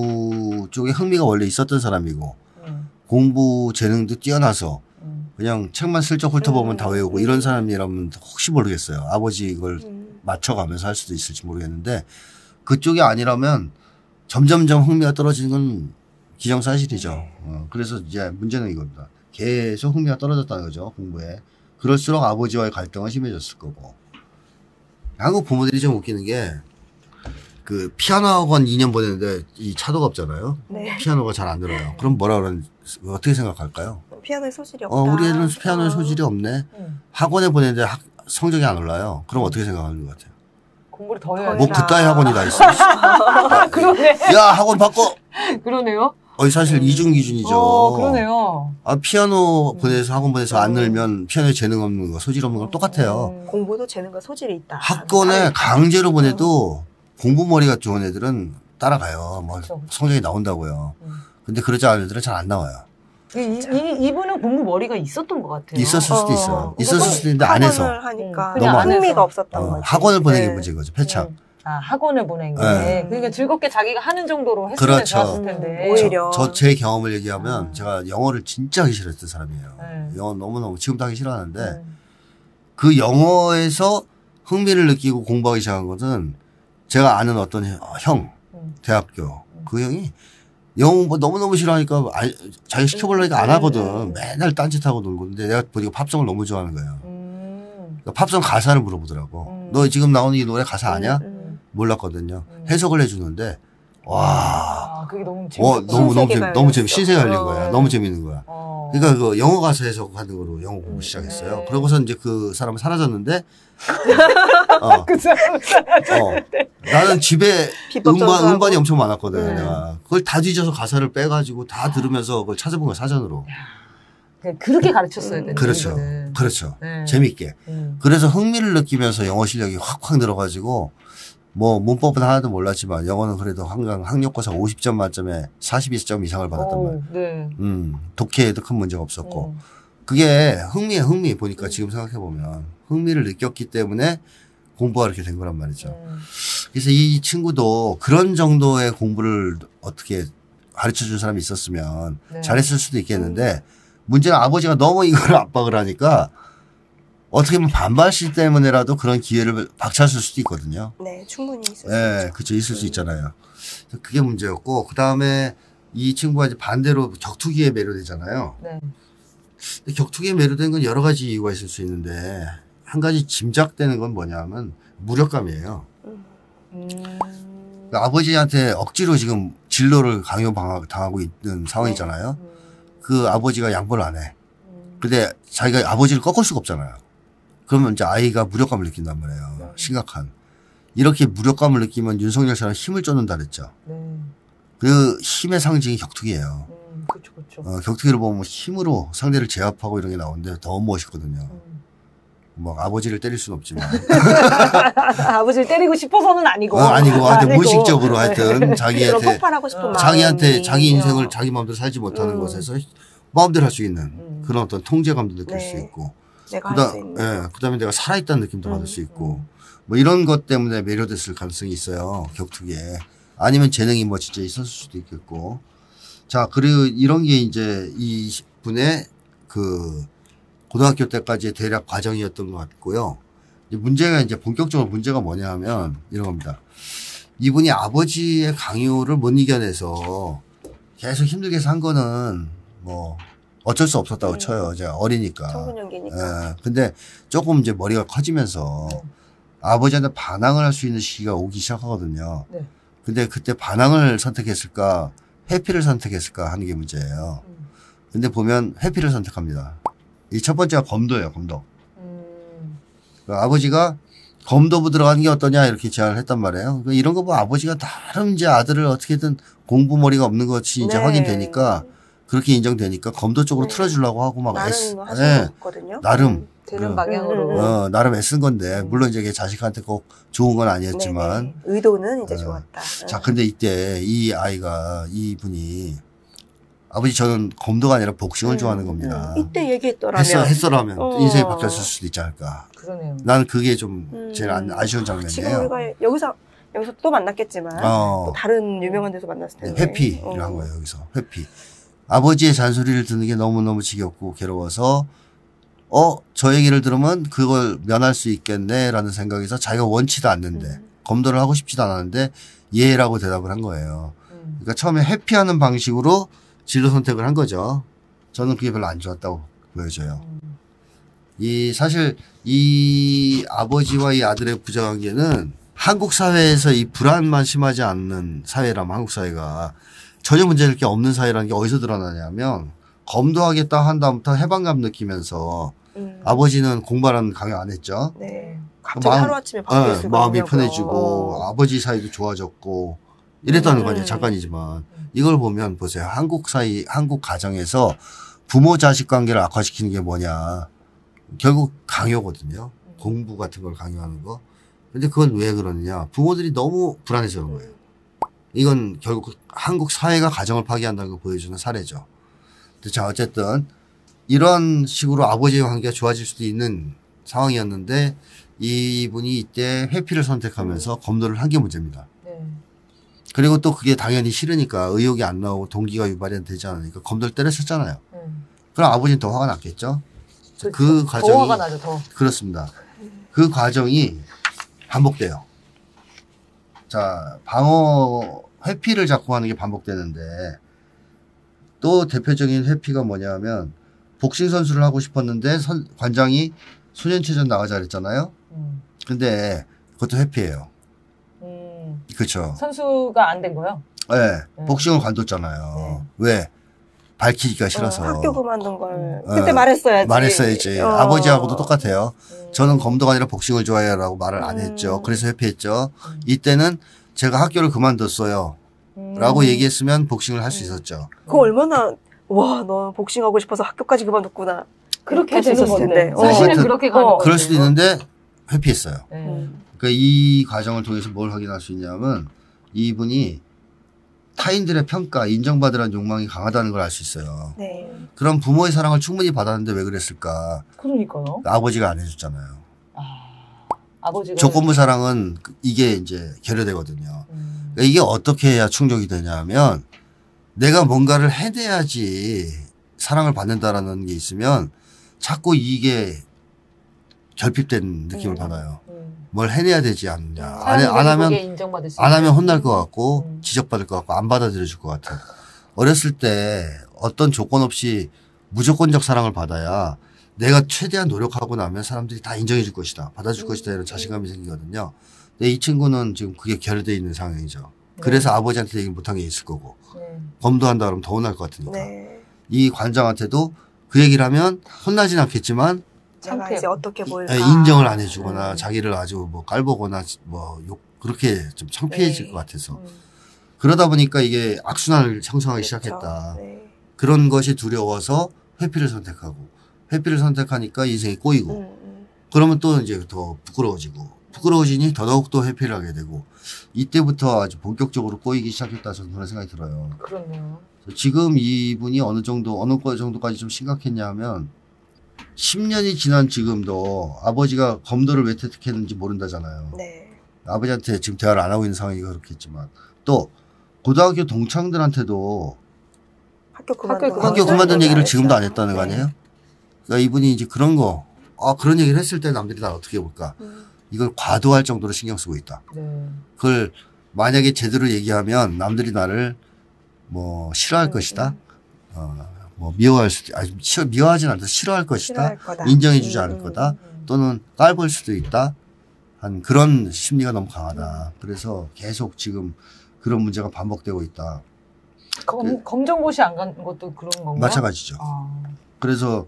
공부 쪽에 흥미가 원래 있었던 사람이고 음. 공부 재능도 뛰어나서 음. 그냥 책만 슬쩍 훑어보면 음. 다 외우고 이런 사람이라면 혹시 모르겠어요. 아버지 이걸 음. 맞춰가면서 할 수도 있을지 모르겠는데 그쪽이 아니라면 점점점 흥미가 떨어지는 건 기정사실이죠. 어, 그래서 이제 문제는 이겁니다. 계속 흥미가 떨어졌다는 거죠. 공부에. 그럴수록 아버지와의 갈등은 심해졌을 거고. 한국 부모들이 좀 웃기는 게, 그, 피아노 학원 이 년 보냈는데, 이 차도가 없잖아요. 네. 피아노가 잘 안 들어요. 그럼 뭐라 그러는, 어떻게 생각할까요? 피아노에 소질이 없다. 어, 우리 애는 피아노에 소질이 없네. 음. 학원에 보냈는데 학, 성적이 안 올라요. 그럼 어떻게 생각하는 것 같아요? 공부를 더 해야 뭐 돼. 그따위 학원이 다 있어. 그러네. 야, 학원 바꿔! 그러네요. 어, 사실 이중 기준이죠. 어, 그러네요. 아, 피아노 보내서 학원 보내서 안 늘면 피아노에 재능 없는 거, 소질 없는 건 똑같아요. 음. 공부도 재능과 소질이 있다. 학원에 강제로 보내도 공부머리가 좋은 애들은 따라가요. 뭐 그쵸. 성적이 나온다고요. 음. 근데 그러지 않은 애들은 잘 안 나와요. 이, 이, 이분은 공부 머리가 있었던 것 같아요. 있었을 수도 어. 있어요. 있었을 수도 있는데 안 해서. 학원을 하니까 음, 그냥 안 흥미가 해서. 없었던 어, 거지. 학원을 보내는 게 네. 문제인 거죠. 패착. 음. 아, 학원을 보낸 게. 네. 그러니까 즐겁게 자기가 하는 정도로 했으면 그렇죠. 좋았을 텐데. 음, 오히려. 저 제 경험을 얘기하면 음. 제가 영어를 진짜 하기 싫었던 사람이에요. 네. 영어 너무너무 지금도 하기 싫어하는데 음. 그 영어에서 흥미를 느끼고 공부하기 시작한 것은 제가 아는 어떤 형, 음. 대학교 그 형이 영어 공부 너무너무 싫어하니까 아, 자기 시켜보려니까 안 하거든. 맨날 딴짓하고 놀고. 근데 내가 보니까 팝송을 너무 좋아하는 거예요. 음. 그러니까 팝송 가사를 물어보더라고. 음. 너 지금 나오는 이 노래 가사 아냐? 음. 몰랐거든요. 음. 해석을 해주는데 와, 아, 그게 너무 어, 재밌었다. 너무 너무 재미, 신세계가 너무 재미, 열렸어. 신세가 열린 어. 거야. 너무 재밌는 거야. 어. 그러니까 그 영어 가사 해석하는 거로 영어 공부 음. 시작했어요. 네. 그러고서 이제 그 사람은 사라졌는데, 어, 그 사람 어, 나는 집에 비법 음반, 전수하고. 음반이 엄청 많았거든. 음. 내가 그걸 다 뒤져서 가사를 빼가지고 다 들으면서 그걸 찾아본 거야 사전으로. 그렇게 가르쳤어야 되는 그렇죠, 거거든. 그렇죠. 네. 재밌게. 음. 그래서 흥미를 느끼면서 영어 실력이 확확 늘어가지고 뭐 문법은 하나도 몰랐지만 영어는 그래도 항상 학력고사 오십 점 만점에 사십이 점 이상을 받았단 말이야. 오, 네. 음, 독해에도 큰 문제가 없었고. 음. 그게 흥미에 흥미 보니까 지금 생각해보면 흥미를 느꼈기 때문에 공부가 이렇게 된 거란 말이죠. 음. 그래서 이 친구도 그런 정도의 공부를 어떻게 가르쳐 준 사람이 있었으면 네. 잘했을 수도 있겠는데 문제는 아버지가 너무 이걸 압박을 하니까 어떻게 보면 반발심 때문에라도 그런 기회를 박차줄 수도 있거든요. 네, 충분히 있을 수 예, 있죠. 그쵸, 있을 수 있잖아요. 그게 문제였고, 그 다음에 이 친구가 이제 반대로 격투기에 매료되잖아요. 네. 근데 격투기에 매료된 건 여러 가지 이유가 있을 수 있는데, 한 가지 짐작되는 건 뭐냐면, 무력감이에요. 음. 그러니까 아버지한테 억지로 지금 진로를 강요당하고 있는 상황이잖아요. 음. 그 아버지가 양보를 안 해. 음. 근데 자기가 아버지를 꺾을 수가 없잖아요. 그러면 이제 아이가 무력감을 느낀단 말이에요. 네. 심각한. 이렇게 무력감을 느끼면 윤석열처럼 힘을 쫓는다 그랬죠. 네. 그 힘의 상징이 격투기예요. 음, 그쵸, 그쵸. 어, 격투기를 보면 힘으로 상대를 제압하고 이런 게 나오는데 더 멋있거든요. 음. 뭐 아버지를 때릴 수는 없지만. 아버지를 때리고 싶어서는 아니고. 어, 아니고 하여튼 아니고. 무의식적으로 하여튼 그런 자기한테 폭발하고 싶은 어. 마음이 자기한테 자기 인생을 어. 자기 마음대로 살지 못하는 음. 것에서 마음대로 할 수 있는 음. 그런 어떤 통제감도 느낄 네. 수 있고. 내가 할 그다, 수 있는 예, 그다음에 내가 살아있다는 느낌도 음. 받을 수 있고 뭐 이런 것 때문에 매료됐을 가능성이 있어요. 격투기에. 아니면 재능이 뭐 진짜 있었을 수도 있겠고. 자, 그리고 이런 게 이제 이 분의 그 고등학교 때까지의 대략 과정이었던 것 같고요. 이제 문제가 이제 본격적으로 문제가 뭐냐 하면 이런 겁니다. 이분이 아버지의 강요를 못 이겨내서 계속 힘들게 산 거는 뭐 어쩔 수 없었다고 음. 쳐요. 제가 어리니까. 청소년기니까. 예, 근데 조금 이제 머리가 커지면서 아버지한테 반항을 할 수 있는 시기가 오기 시작하거든요. 네. 근데 그때 반항을 선택했을까, 회피를 선택했을까 하는 게 문제예요. 음. 근데 보면 회피를 선택합니다. 이 첫 번째가 검도예요, 검도. 음. 그러니까 아버지가 검도부 들어가는 게 어떠냐 이렇게 제안을 했단 말이에요. 그러니까 이런 거 보면 아버지가 나름 이제 아들을 어떻게든 공부 머리가 없는 것이 이제 네. 확인되니까 그렇게 인정되니까 검도 쪽으로 네. 틀어주려고 하고 막 나름 애쓰, 하신 예, 것 같거든요. 나름. 되는 음. 방향으로. 음, 음, 음. 어, 나름 애쓴 건데, 물론 이제 이게 자식한테 꼭 좋은 건 아니었지만. 네네. 의도는 이제 어. 좋았다. 자, 근데 이때 이 아이가, 이 분이, 아버지 저는 검도가 아니라 복싱을 음, 좋아하는 겁니다. 음. 이때 얘기했더라면 했어, 했어라면 어. 인생이 바뀌었을 수도 있지 않을까. 그러네요. 나는 그게 좀 음. 제일 안- 아쉬운 지금 장면이에요. 우리가 여기서 여기서 또 만났겠지만 어. 또 다른 유명한 데서 만났을 네, 텐데 회피를 어. 한 거예요, 여기서. 회피. 아버지의 잔소리를 듣는 게 너무너무 지겹고 괴로워서, 어, 저 얘기를 들으면 그걸 면할 수 있겠네라는 생각에서 자기가 원치도 않는데, 음. 검도를 하고 싶지도 않았는데, 예라고 대답을 한 거예요. 음. 그러니까 처음에 회피하는 방식으로 진로 선택을 한 거죠. 저는 그게 별로 안 좋았다고 보여져요. 음. 이 사실 이 아버지와 이 아들의 부자관계는 한국 사회에서 이 불안만 심하지 않는 사회라면 한국 사회가 전혀 문제될 게 없는 사회라는 게 어디서 드러나냐면 검도하겠다 한 다음부터 해방감 느끼면서 음. 아버지는 공부하라는 강요 안 했죠. 네. 갑자기 마음, 하루아침에 바뀔 네, 수가 마음이 있냐고요. 편해지고 어. 아버지 사이도 좋아졌고 이랬다는 음. 거 아니에요. 잠깐이지만. 이걸 보면 보세요. 한국 사이, 한국 가정에서 부모 자식 관계를 악화시키는 게 뭐냐. 결국 강요거든요. 공부 같은 걸 강요하는 거. 근데 그건 왜 그러느냐. 부모들이 너무 불안해서 그런 거예요. 이건 결국 한국 사회가 가정을 파괴한다는 걸 보여주는 사례죠. 자, 어쨌든 이런 식으로 아버지의 관계가 좋아질 수도 있는 상황이었는데 이분이 이때 회피를 선택하면서 검도를 한 게 문제입니다. 네. 그리고 또 그게 당연히 싫으니까 의욕이 안 나오고 동기가 유발이 되지 않으니까 검도를 때렸었잖아요. 음. 그럼 아버지는 더 화가 났겠죠. 그렇죠. 그 과정이 더 화가 나죠. 더. 그렇습니다. 그 과정이 반복돼요. 자, 방어 회피를 자꾸 하는 게 반복되는데 또 대표적인 회피가 뭐냐면 복싱 선수를 하고 싶었는데 선, 관장이 소년체전 나가자 그랬잖아요. 음. 근데 그것도 회피예요. 음. 그렇죠. 선수가 안 된 거요? 네. 네. 복싱을 관뒀잖아요. 네. 왜? 밝히기가 싫어서. 어, 학교 그만둔 걸 어, 그때 말했어야지. 말했어야지. 어. 아버지하고도 똑같아요. 음. 저는 검도가 아니라 복싱을 좋아해라고 말을 안 했죠. 음. 그래서 회피했죠. 음. 이때는 제가 학교를 그만뒀어요. 음. 라고 얘기했으면 복싱을 할 수 있었죠. 그거 얼마나 와, 너 복싱하고 싶어서 학교까지 그만뒀구나. 그렇게 되는 건데. 어. 사실은 어. 그렇게 가는 어. 거죠. 그럴 수도 있는데 회피했어요. 음. 그러니까 이 과정을 통해서 뭘 확인할 수 있냐면 이분이 타인들의 평가, 인정받으라는 욕망이 강하다는 걸 알 수 있어요. 네. 그럼 부모의 사랑을 충분히 받았는데 왜 그랬을까? 그러니까요. 아버지가 안 해줬잖아요. 아, 아버지가 조건부 사랑은 이게 이제 결여되거든요. 음. 그러니까 이게 어떻게 해야 충족이 되냐면 내가 뭔가를 해내야지 사랑을 받는다라는 게 있으면 자꾸 이게 결핍된 느낌을 음. 받아요. 음. 뭘 해내야 되지 않느냐. 안, 안 하면, 안 하면 혼날 것 같고, 음. 지적받을 것 같고, 안 받아들여 줄 것 같아. 어렸을 때 어떤 조건 없이 무조건적 사랑을 받아야 내가 최대한 노력하고 나면 사람들이 다 인정해 줄 것이다. 받아줄 음. 것이다. 이런 자신감이 생기거든요. 근데 이 친구는 지금 그게 결여되어 있는 상황이죠. 네. 그래서 아버지한테 얘기 못한 게 있을 거고, 네. 검도한다 그러면 더 혼날 것 같으니까. 네. 이 관장한테도 그 얘기를 하면 혼나진 않겠지만, 내가 이제 어떻게 보일까. 인정을 안 해주거나 음. 자기를 아주 뭐 깔보거나 뭐 욕, 그렇게 좀 창피해질 네. 것 같아서. 음. 그러다 보니까 이게 악순환을 형성하기 그렇죠. 시작했다. 네. 그런 것이 두려워서 회피를 선택하고 회피를 선택하니까 인생이 꼬이고 음, 음. 그러면 또 이제 더 부끄러워지고 부끄러워지니 더더욱 또 회피를 하게 되고 이때부터 아주 본격적으로 꼬이기 시작했다 저는 그런 생각이 들어요. 그렇네요. 지금 이분이 어느 정도 어느 정도까지 좀 심각했냐 하면 십 년이 지난 지금도 아버지가 검도를 왜 택했는지 모른다잖아요. 네. 아버지한테 지금 대화를 안 하고 있는 상황이 그렇겠지만 또 고등학교 동창들한테도 학교 그만둔, 학교, 학교 그만둔 얘기를 지금도 안 했다는 네. 거 아니에요? 그러니까 이분이 이제 그런 거, 아, 그런 얘기를 했을 때 남들이 나 어떻게 볼까? 음. 이걸 과도할 정도로 신경 쓰고 있다. 네. 그걸 만약에 제대로 얘기하면 남들이 나를 뭐 싫어할 네. 것이다. 어, 뭐 미워할 수도, 아니, 미워하진 않다. 싫어할 것이다. 인정해주지 음, 않을 음, 거다. 음. 또는 깔볼 수도 있다. 한 그런 심리가 너무 강하다. 그래서 계속 지금 그런 문제가 반복되고 있다. 검, 그, 검정고시 안 간 것도 그런 건가요? 마찬가지죠. 아. 그래서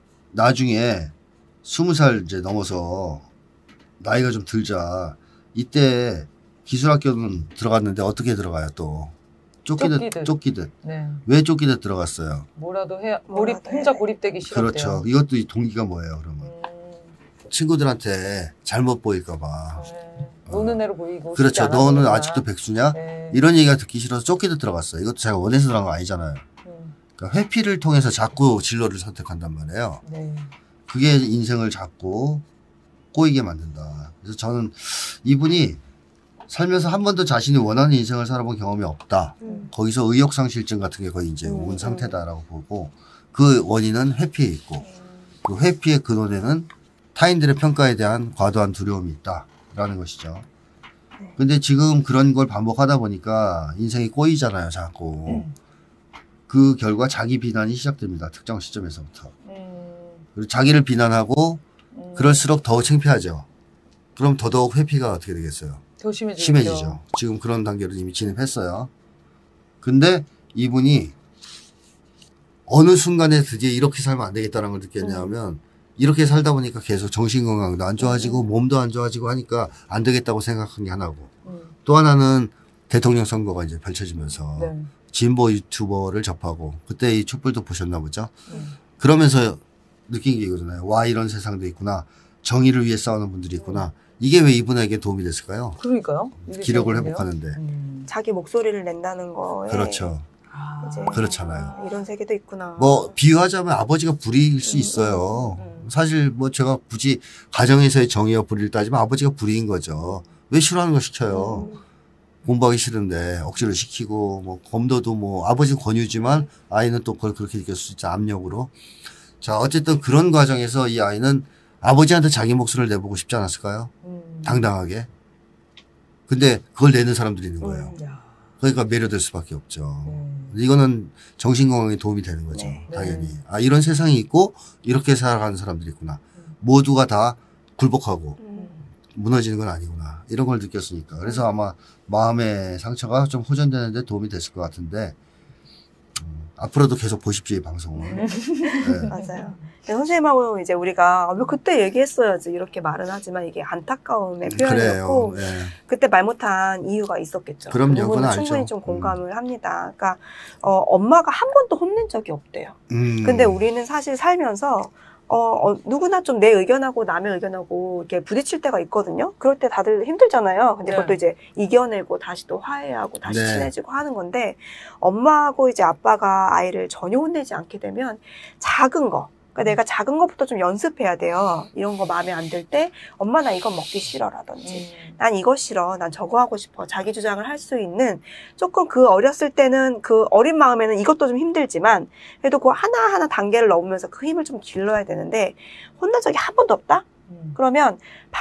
나중에 스무 살 이제 넘어서 나이가 좀 들자. 이때 기술학교는 들어갔는데 어떻게 들어가요 또? 쫓기듯, 쫓기듯. 쫓기듯. 네. 왜 쫓기듯 들어갔어요? 뭐라도 해야, 몰입, 혼자 고립되기 싫었대요. 그렇죠. 이것도 동기가 뭐예요, 그러면? 음. 친구들한테 잘못 보일까봐. 네. 노는 애로 보이고. 그렇죠. 너는 거구나. 아직도 백수냐? 네. 이런 얘기가 듣기 싫어서 쫓기듯 들어갔어요. 이것도 제가 원해서 들어간 거 아니잖아요. 음. 그러니까 회피를 통해서 자꾸 진로를 선택한단 말이에요. 네. 그게 인생을 자꾸 꼬이게 만든다. 그래서 저는 이분이 살면서 한 번도 자신이 원하는 인생을 살아본 경험이 없다. 음. 거기서 의욕상실증 같은 게 거의 이제 온 음. 상태다라고 보고 그 원인은 회피에 있고 음. 그 회피의 근원에는 타인들의 평가에 대한 과도한 두려움이 있다라는 것이죠. 네. 근데 지금 그런 걸 반복하다 보니까 인생이 꼬이잖아요, 자꾸. 음. 그 결과 자기 비난이 시작됩니다. 특정 시점에서부터. 음. 그리고 자기를 비난하고 그럴수록 더욱 창피하죠. 그럼 더더욱 회피가 어떻게 되겠어요? 더 심해지죠. 심해지죠. 지금 그런 단계로 이미 진입했어요. 근데 이분이 어느 순간에 드디어 이렇게 살면 안 되겠다는 걸 느꼈냐면 음. 이렇게 살다 보니까 계속 정신건강도 안 좋아지고 음. 몸도 안 좋아지고 하니까 안 되겠다고 생각한 게 하나고 음. 또 하나는 대통령 선거가 이제 펼쳐지면서 네. 진보 유튜버를 접하고 그때 이 촛불도 보셨나 보죠. 음. 그러면서 느낀 게 이거잖아요. 와 이런 세상도 있구나. 정의를 위해 싸우는 분들이 있구나. 이게 왜 이분에게 도움이 됐을까요? 그러니까요. 기력을 회복하는데. 음. 자기 목소리를 낸다는 거에. 그렇죠. 아, 이제 그렇잖아요. 이런 세계도 있구나. 뭐 비유하자면 아버지가 불의일 수 있어요. 음, 음. 사실 뭐 제가 굳이 가정에서의 정의와 불의를 따지면 아버지가 불의인 거죠. 왜 싫어하는 거 시켜요. 음. 공부하기 싫은데 억지로 시키고 뭐 검도도 뭐 아버지 권유지만 아이는 또 그걸 그렇게 느낄 수 있죠. 압력으로. 자 어쨌든 그런 과정에서 이 아이는 아버지한테 자기 목소리를 내보고 싶지 않았을까요? 음. 당당하게. 근데 그걸 내는 사람들이 있는 거예요. 음. 그러니까 매료될 수밖에 없죠. 음. 이거는 정신건강에 도움이 되는 거죠. 네. 당연히. 아 이런 세상이 있고 이렇게 살아가는 사람들이 있구나. 음. 모두가 다 굴복하고 음. 무너지는 건 아니구나. 이런 걸 느꼈으니까. 그래서 아마 마음의 상처가 좀 호전되는 데 도움이 됐을 것 같은데 음, 앞으로도 계속 보십시오. 이 방송을. 네. 맞아요. 선생님하고 이제 우리가 왜 그때 얘기했어야지 이렇게 말은 하지만 이게 안타까움의 표현이었고 네. 그때 말 못한 이유가 있었겠죠. 그럼요. 그 부분은 충분히 알죠. 좀 공감을 음. 합니다. 그러니까 어, 엄마가 한 번도 혼낸 적이 없대요. 음. 근데 우리는 사실 살면서 어, 어, 누구나 좀 내 의견하고 남의 의견하고 이렇게 부딪힐 때가 있거든요. 그럴 때 다들 힘들잖아요. 근데 네. 그것도 이제 이겨내고 다시 또 화해하고 다시 네. 친해지고 하는 건데 엄마하고 이제 아빠가 아이를 전혀 혼내지 않게 되면 작은 거 그러니까 내가 작은 것부터 좀 연습해야 돼요. 이런 거 마음에 안 들 때 엄마 나 이건 먹기 싫어라든지 음. 난 이거 싫어. 난 저거 하고 싶어. 자기 주장을 할 수 있는 조금 그 어렸을 때는 그 어린 마음에는 이것도 좀 힘들지만 그래도 그 하나하나 단계를 넘으면서 그 힘을 좀 길러야 되는데 혼난 적이 한 번도 없다? 음. 그러면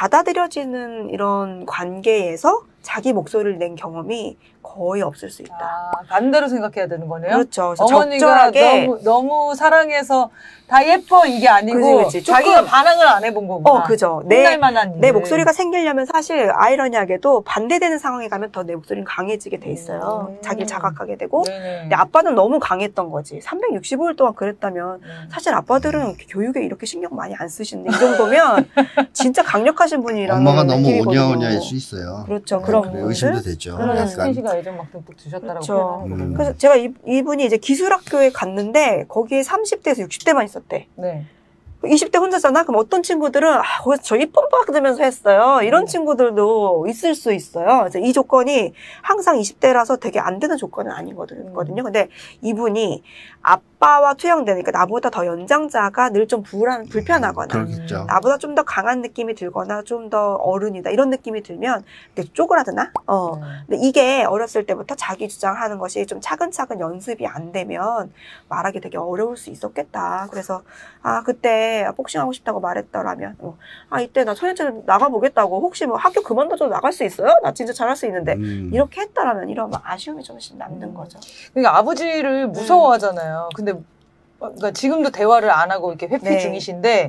받아들여지는 이런 관계에서 자기 목소리를 낸 경험이 거의 없을 수 있다. 아, 반대로 생각해야 되는 거네요? 그렇죠. 어머니가 너무, 너무 사랑해서 다 예뻐 이게 아니고 그치, 그치. 자기가 반항을 안 해본 거구나. 어, 그죠. 내, 내 목소리가 생기려면 사실 아이러니하게도 반대되는 상황에 가면 더 내 목소리는 강해지게 돼 있어요. 음. 자기를 자각하게 되고. 네네. 근데 아빠는 너무 강했던 거지. 삼백육십오 일 동안 그랬다면 음. 사실 아빠들은 교육에 이렇게 신경 많이 안 쓰시는데 이 정도면 진짜 강력하신 분이라는 엄마가 너무 오냐오냐일 수 있어요. 그렇죠. 네, 그런 그래, 의심도 되죠. 그런 스킨시가 애정 막 듬뿍 드셨다라고 그렇죠. 표현하는 거예요. 음. 그래서 제가 이, 이분이 이제 기술학교에 갔는데 거기에 삼십 대에서 육십 대만 있었대. 네. 이십 대 혼자잖아? 그럼 어떤 친구들은 아, 거기서 저 이쁨 받으면서 했어요. 이런 네. 친구들도 있을 수 있어요. 그래서 이 조건이 항상 이십 대라서 되게 안 되는 조건은 아니거든요. 음. 근데 이분이 아빠와 투영되니까 나보다 더 연장자가 늘 좀 불안, 불편하거나 그렇겠죠. 나보다 좀 더 강한 느낌이 들거나 좀 더 어른이다 이런 느낌이 들면 쪼그라드나? 어. 음. 근데 이게 어렸을 때부터 자기 주장하는 것이 좀 차근차근 연습이 안 되면 말하기 되게 어려울 수 있었겠다. 그래서 아 그때 복싱하고 싶다고 말했더라면 어. 아 이때 나 소년체전 나가보겠다고 혹시 뭐 학교 그만둬도 나갈 수 있어요? 나 진짜 잘할 수 있는데 음. 이렇게 했다라면 이러면 아쉬움이 좀씩 남는 거죠. 그러니까 아버지를 무서워하잖아요. 근데 그러니까 지금도 대화를 안 하고 이렇게 회피 네. 중이신데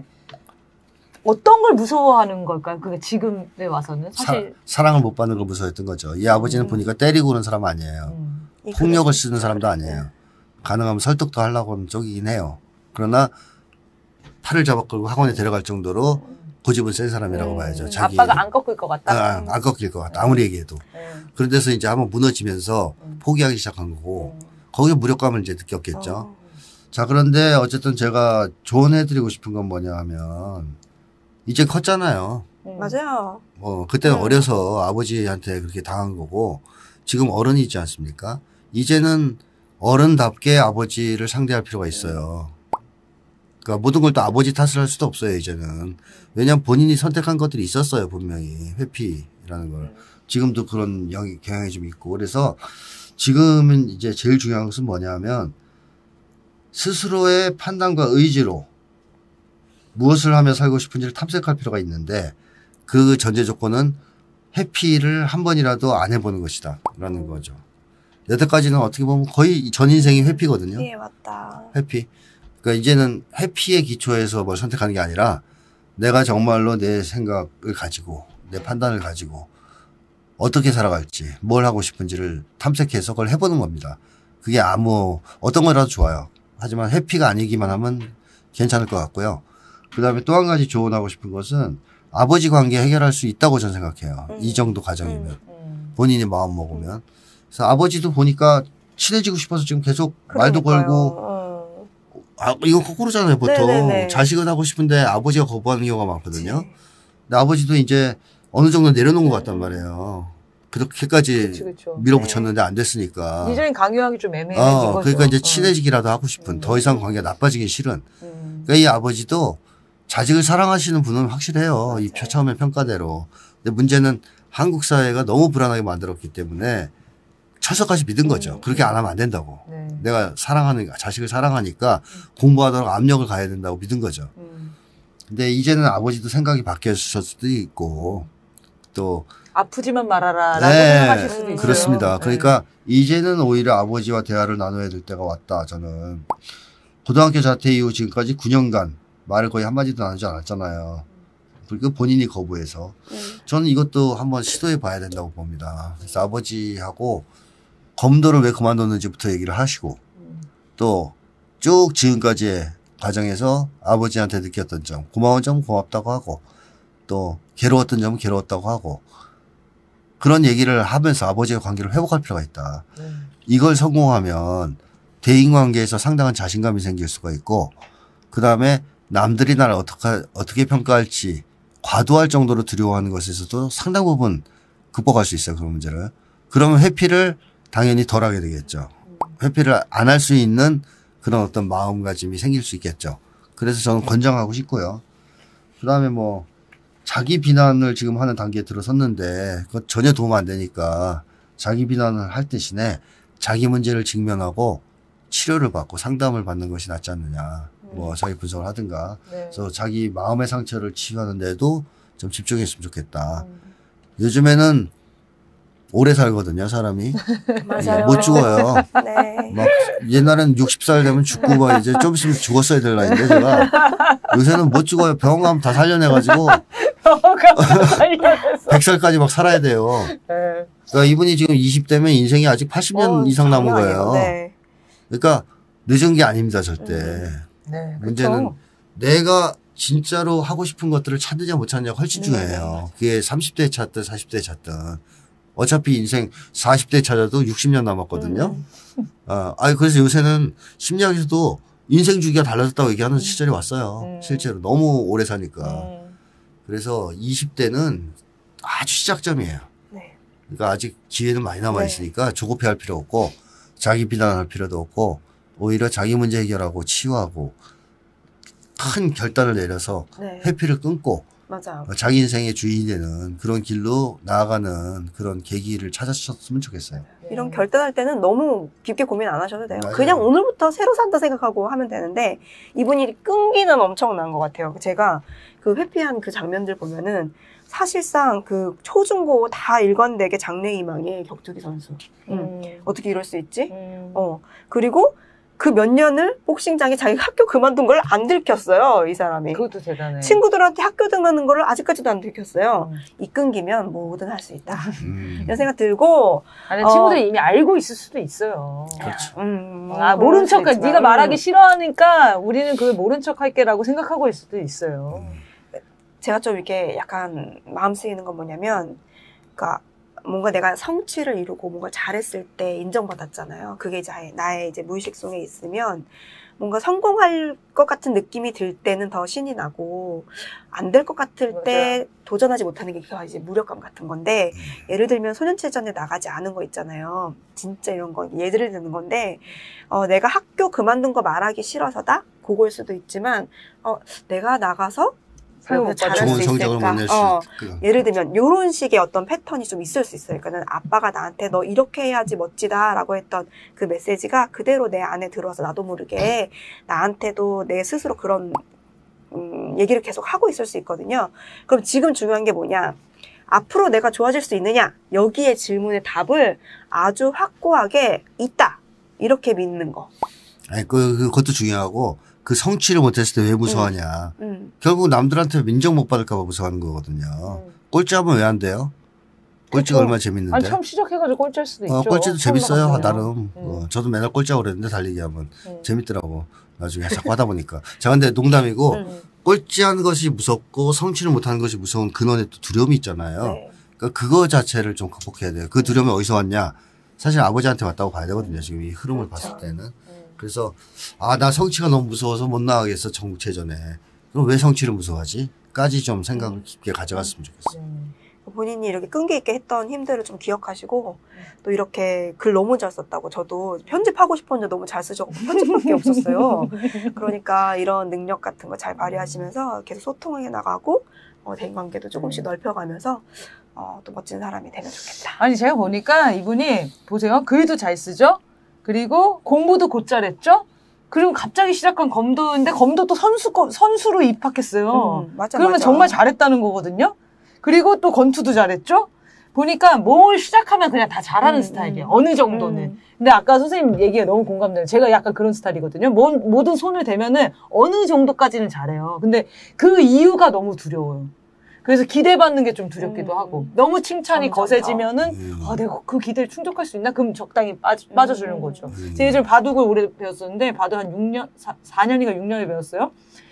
어떤 걸 무서워하는 걸까요? 그게 지금에 와서는 사실 사, 사랑을 못 받는 걸 무서워했던 거죠. 이 아버지는 음. 보니까 때리고 그런 사람 아니에요. 음. 폭력을 쓰는 사람도 아니에요. 가능하면 설득도 하려고 하는 쪽이긴 해요. 그러나 팔을 잡아 끌고 학원에 데려갈 정도로 고집은 센 사람이라고 음. 봐야죠. 자기 아빠가 안 꺾일 것 같다. 아, 안 꺾일 것 같다. 아무리 얘기해도. 음. 그런 데서 이제 한번 무너지면서 음. 포기하기 시작한 거고 음. 거기서 무력감을 이제 느꼈겠죠. 어. 자 그런데 어쨌든 제가 조언해드리고 싶은 건 뭐냐 하면 이제 컸잖아요. 음. 맞아요. 뭐 그때는 음. 어려서 아버지한테 그렇게 당한 거고 지금 어른이지 않습니까? 이제는 어른답게 아버지를 상대할 필요가 있어요. 그러니까 모든 걸 또 아버지 탓을 할 수도 없어요, 이제는. 왜냐하면 본인이 선택한 것들이 있었어요, 분명히. 회피라는 걸. 지금도 그런 영향, 경향이 좀 있고. 그래서 지금은 이제 제일 중요한 것은 뭐냐 하면 스스로의 판단과 의지로 무엇을 하며 살고 싶은지를 탐색할 필요가 있는데 그 전제 조건은 회피를 한 번이라도 안 해보는 것이다. 라는 거죠. 여태까지는 어떻게 보면 거의 전 인생이 회피거든요. 예, 맞다. 회피. 그러니까 이제는 회피의 기초에서 뭘 선택하는 게 아니라 내가 정말로 내 생각을 가지고 내 판단을 가지고 어떻게 살아갈지 뭘 하고 싶은지를 탐색해서 그걸 해보는 겁니다. 그게 아무 어떤 거라도 좋아요. 하지만 해피가 아니기만 하면 괜찮을 것 같고요. 그다음에 또 한 가지 조언하고 싶은 것은 아버지 관계 해결할 수 있다고 저는 생각해요. 음. 이 정도 가정이면. 음. 본인이 마음 먹으면. 그래서 아버지도 보니까 친해지고 싶어서 지금 계속 말도 그러니까요. 걸고 어. 아, 이거 거꾸로잖아요, 보통. 네네네. 자식은 하고 싶은데 아버지가 거부하는 경우가 많거든요. 그치. 근데 아버지도 이제 어느 정도 내려놓은 것 같단 말이에요. 그렇게까지 그쵸, 그쵸. 밀어붙였는데 안 됐으니까. 이전엔 강요하기 좀 애매해진 어, 거죠. 그러니까 이제 어. 친해지기라도 하고 싶은, 음. 더 이상 관계가 나빠지기 싫은. 음. 그러니까 이 아버지도 자식을 사랑하시는 분은 확실해요. 맞아요. 이 처음에 평가대로. 근데 문제는 한국 사회가 너무 불안하게 만들었기 때문에 철석같이 믿은 거죠. 음. 그렇게 안 하면 안 된다고. 네. 내가 사랑하는, 자식을 사랑하니까 공부하도록 압력을 가해야 된다고 믿은 거죠. 음. 근데 이제는 아버지도 생각이 바뀌었을 수도 있고, 또, 아프지만 말아라 라고 네, 생각하실 수도 있어요. 그렇습니다. 네. 그러니까 이제는 오히려 아버지와 대화를 나눠야 될 때가 왔다, 저는. 고등학교 자퇴 이후 지금까지 구 년간 말을 거의 한마디도 나누지 않았잖아요. 그리고 본인이 거부해서. 음. 저는 이것도 한번 시도해 봐야 된다고 봅니다. 그래서 아버지하고 검도를 왜 그만뒀는지부터 얘기를 하시고, 음. 또 쭉 지금까지의 과정에서 아버지한테 느꼈던 점, 고마운 점 고맙다고 하고, 또 괴로웠던 점은 괴로웠다고 하고, 그런 얘기를 하면서 아버지의 관계를 회복할 필요가 있다. 네. 이걸 성공하면 대인관계에서 상당한 자신감이 생길 수가 있고, 그 다음에 남들이 나를 어떻게, 어떻게 평가할지 과도할 정도로 두려워하는 것에서도 상당 부분 극복할 수 있어요. 그런 문제를. 그러면 회피를 당연히 덜 하게 되겠죠. 회피를 안 할 수 있는 그런 어떤 마음가짐이 생길 수 있겠죠. 그래서 저는 권장하고 싶고요. 그 다음에 뭐 자기 비난을 지금 하는 단계에 들어섰는데 그거 전혀 도움 안 되니까 자기 비난을 할 대신에 자기 문제를 직면하고 치료를 받고 상담을 받는 것이 낫지 않느냐. 뭐 자기 분석을 하든가. 네. 그래서 자기 마음의 상처를 치유하는 데도 좀 집중했으면 좋겠다. 음. 요즘에는 오래 살거든요, 사람이. 맞아요. 못 죽어요. 네. 막 옛날엔 육십 살 되면 죽고 막 이제 좀 있으면 죽었어야 될 나이인데 제가 요새는 못 죽어요. 병원 가면 다 살려내가지고 백 살까지 막 살아야 돼요. 네. 그러니까 이분이 지금 이십 대면 인생이 아직 팔십 년 어, 이상 남은 장난 거예요. 아니에요. 네. 그러니까 늦은 게 아닙니다, 절대. 네. 문제는 그쵸. 내가 진짜로 하고 싶은 것들을 찾느냐 못 찾느냐가 훨씬 중요해요. 그게 삼십 대에 찾든 사십 대에 찾든. 어차피 인생 사십 대에 찾아도 육십 년 남았거든요. 음. 어, 아니, 그래서 요새는 심리학에서도 인생 주기가 달라졌다고 얘기하는 시절이 왔어요. 음. 실제로. 너무 오래 사니까. 음. 그래서 이십 대는 아주 시작점이에요. 네. 그러니까 아직 기회는 많이 남아있으니까 조급해 할 필요 없고, 자기 비난할 필요도 없고, 오히려 자기 문제 해결하고 치유하고, 큰 결단을 내려서 네. 회피를 끊고, 맞아요. 자기 인생의 주인이 되는 그런 길로 나아가는 그런 계기를 찾으셨으면 좋겠어요. 이런 결단할 때는 너무 깊게 고민 안 하셔도 돼요. 맞아요. 그냥 오늘부터 새로 산다 생각하고 하면 되는데 이분이 끈기는 엄청난 것 같아요. 제가 그 회피한 그 장면들 보면은 사실상 그 초중고 다 일관되게 장래희망의 격투기 선수. 음. 음. 어떻게 이럴 수 있지? 음. 어. 그리고 그 몇 년을 복싱장에 자기 학교 그만둔 걸 안 들켰어요, 이 사람이. 그것도 대단해. 친구들한테 학교 등하는 거를 아직까지도 안 들켰어요. 음. 이 끈기면 뭐든 할 수 있다. 음. 이런 생각 들고, 아니, 어. 친구들이 이미 알고 있을 수도 있어요. 그렇죠. 음, 아, 모른 그럴 수도 척, 있지만, 네가 말하기 음. 싫어하니까 우리는 그걸 모른 척 할게라고 생각하고 있을 수도 있어요. 제가 좀 이렇게 약간 마음 쓰이는 건 뭐냐면, 그러니까 뭔가 내가 성취를 이루고 뭔가 잘했을 때 인정받았잖아요. 그게 이제 나의 이제 무의식 속에 있으면 뭔가 성공할 것 같은 느낌이 들 때는 더 신이 나고 안 될 것 같을 맞아요. 때 도전하지 못하는 게 그게 이제 무력감 같은 건데 예를 들면 소년체전에 나가지 않은 거 있잖아요. 진짜 이런 거 예를 드는 건데 어, 내가 학교 그만둔 거 말하기 싫어서다? 그거일 수도 있지만 어, 내가 나가서 사용 잘할 좋은 수 성적을 있을까? 못 낼 수 어, 있고. 예를 들면 이런 식의 어떤 패턴이 좀 있을 수 있어요. 그러니까 아빠가 나한테 너 이렇게 해야지 멋지다라고 했던 그 메시지가 그대로 내 안에 들어와서 나도 모르게 나한테도 내 스스로 그런 음, 얘기를 계속 하고 있을 수 있거든요. 그럼 지금 중요한 게 뭐냐? 앞으로 내가 좋아질 수 있느냐? 여기에 질문의 답을 아주 확고하게 있다. 이렇게 믿는 거. 아니, 그, 그것도 중요하고, 그 성취를 못했을 때 왜 무서워하냐. 음. 음. 결국 남들한테 인정 못 받을까 봐 무서워하는 거거든요. 음. 꼴찌하면 왜 안 돼요? 꼴찌가 그렇죠. 얼마나 재밌는데. 아니 처음 시작해가지고 꼴찌할 수도 있죠. 어, 꼴찌도 재밌어요. 처음 나름. 음. 어, 저도 맨날 꼴찌하고 그랬는데 달리기 하면 음. 재밌더라고. 나중에 자꾸 하다 보니까. 자, 근데 농담이고 음. 꼴찌하는 것이 무섭고 성취를 못하는 것이 무서운 근원에 또 두려움이 있잖아요. 네. 그러니까 그거 자체를 좀 극복해야 돼요. 그 두려움이 어디서 왔냐? 사실 아버지한테 왔다고 봐야 되거든요. 지금 이 흐름을 그렇죠. 봤을 때는. 그래서 아, 나 성취가 너무 무서워서 못 나가겠어. 전국체전에. 그럼 왜 성취를 무서워하지? 까지 좀 생각을 깊게 가져갔으면 좋겠어요. 음. 본인이 이렇게 끈기 있게 했던 힘들을 좀 기억하시고 또 이렇게 글 너무 잘 썼다고 저도 편집하고 싶었는데 너무 잘 쓰셔서 편집밖에 없었어요. 그러니까 이런 능력 같은 거 잘 발휘하시면서 계속 소통해 나가고 어, 대인관계도 조금씩 넓혀가면서 어, 또 멋진 사람이 되면 좋겠다. 아니 제가 보니까 이분이 보세요. 글도 잘 쓰죠. 그리고 공부도 곧잘했죠. 그리고 갑자기 시작한 검도인데 검도 또 선수 선수로 입학했어요. 음, 맞아, 그러면 맞아. 정말 잘했다는 거거든요. 그리고 또 권투도 잘했죠. 보니까 뭘 시작하면 그냥 다 잘하는 음, 스타일이에요. 음. 어느 정도는. 음. 근데 아까 선생님 얘기가 너무 공감돼요. 제가 약간 그런 스타일이거든요. 모, 모든 손을 대면은 어느 정도까지는 잘해요. 근데 그 이유가 너무 두려워요. 그래서 기대받는 게 좀 두렵기도 음. 하고 너무 칭찬이 점점 거세지면은 음. 아 내가 그 기대를 충족할 수 있나? 그럼 적당히 빠져, 빠져주는 음. 거죠. 음. 제가 예전에 바둑을 오래 배웠었는데 바둑 한 육 년, 사 년인가 육 년을 배웠어요.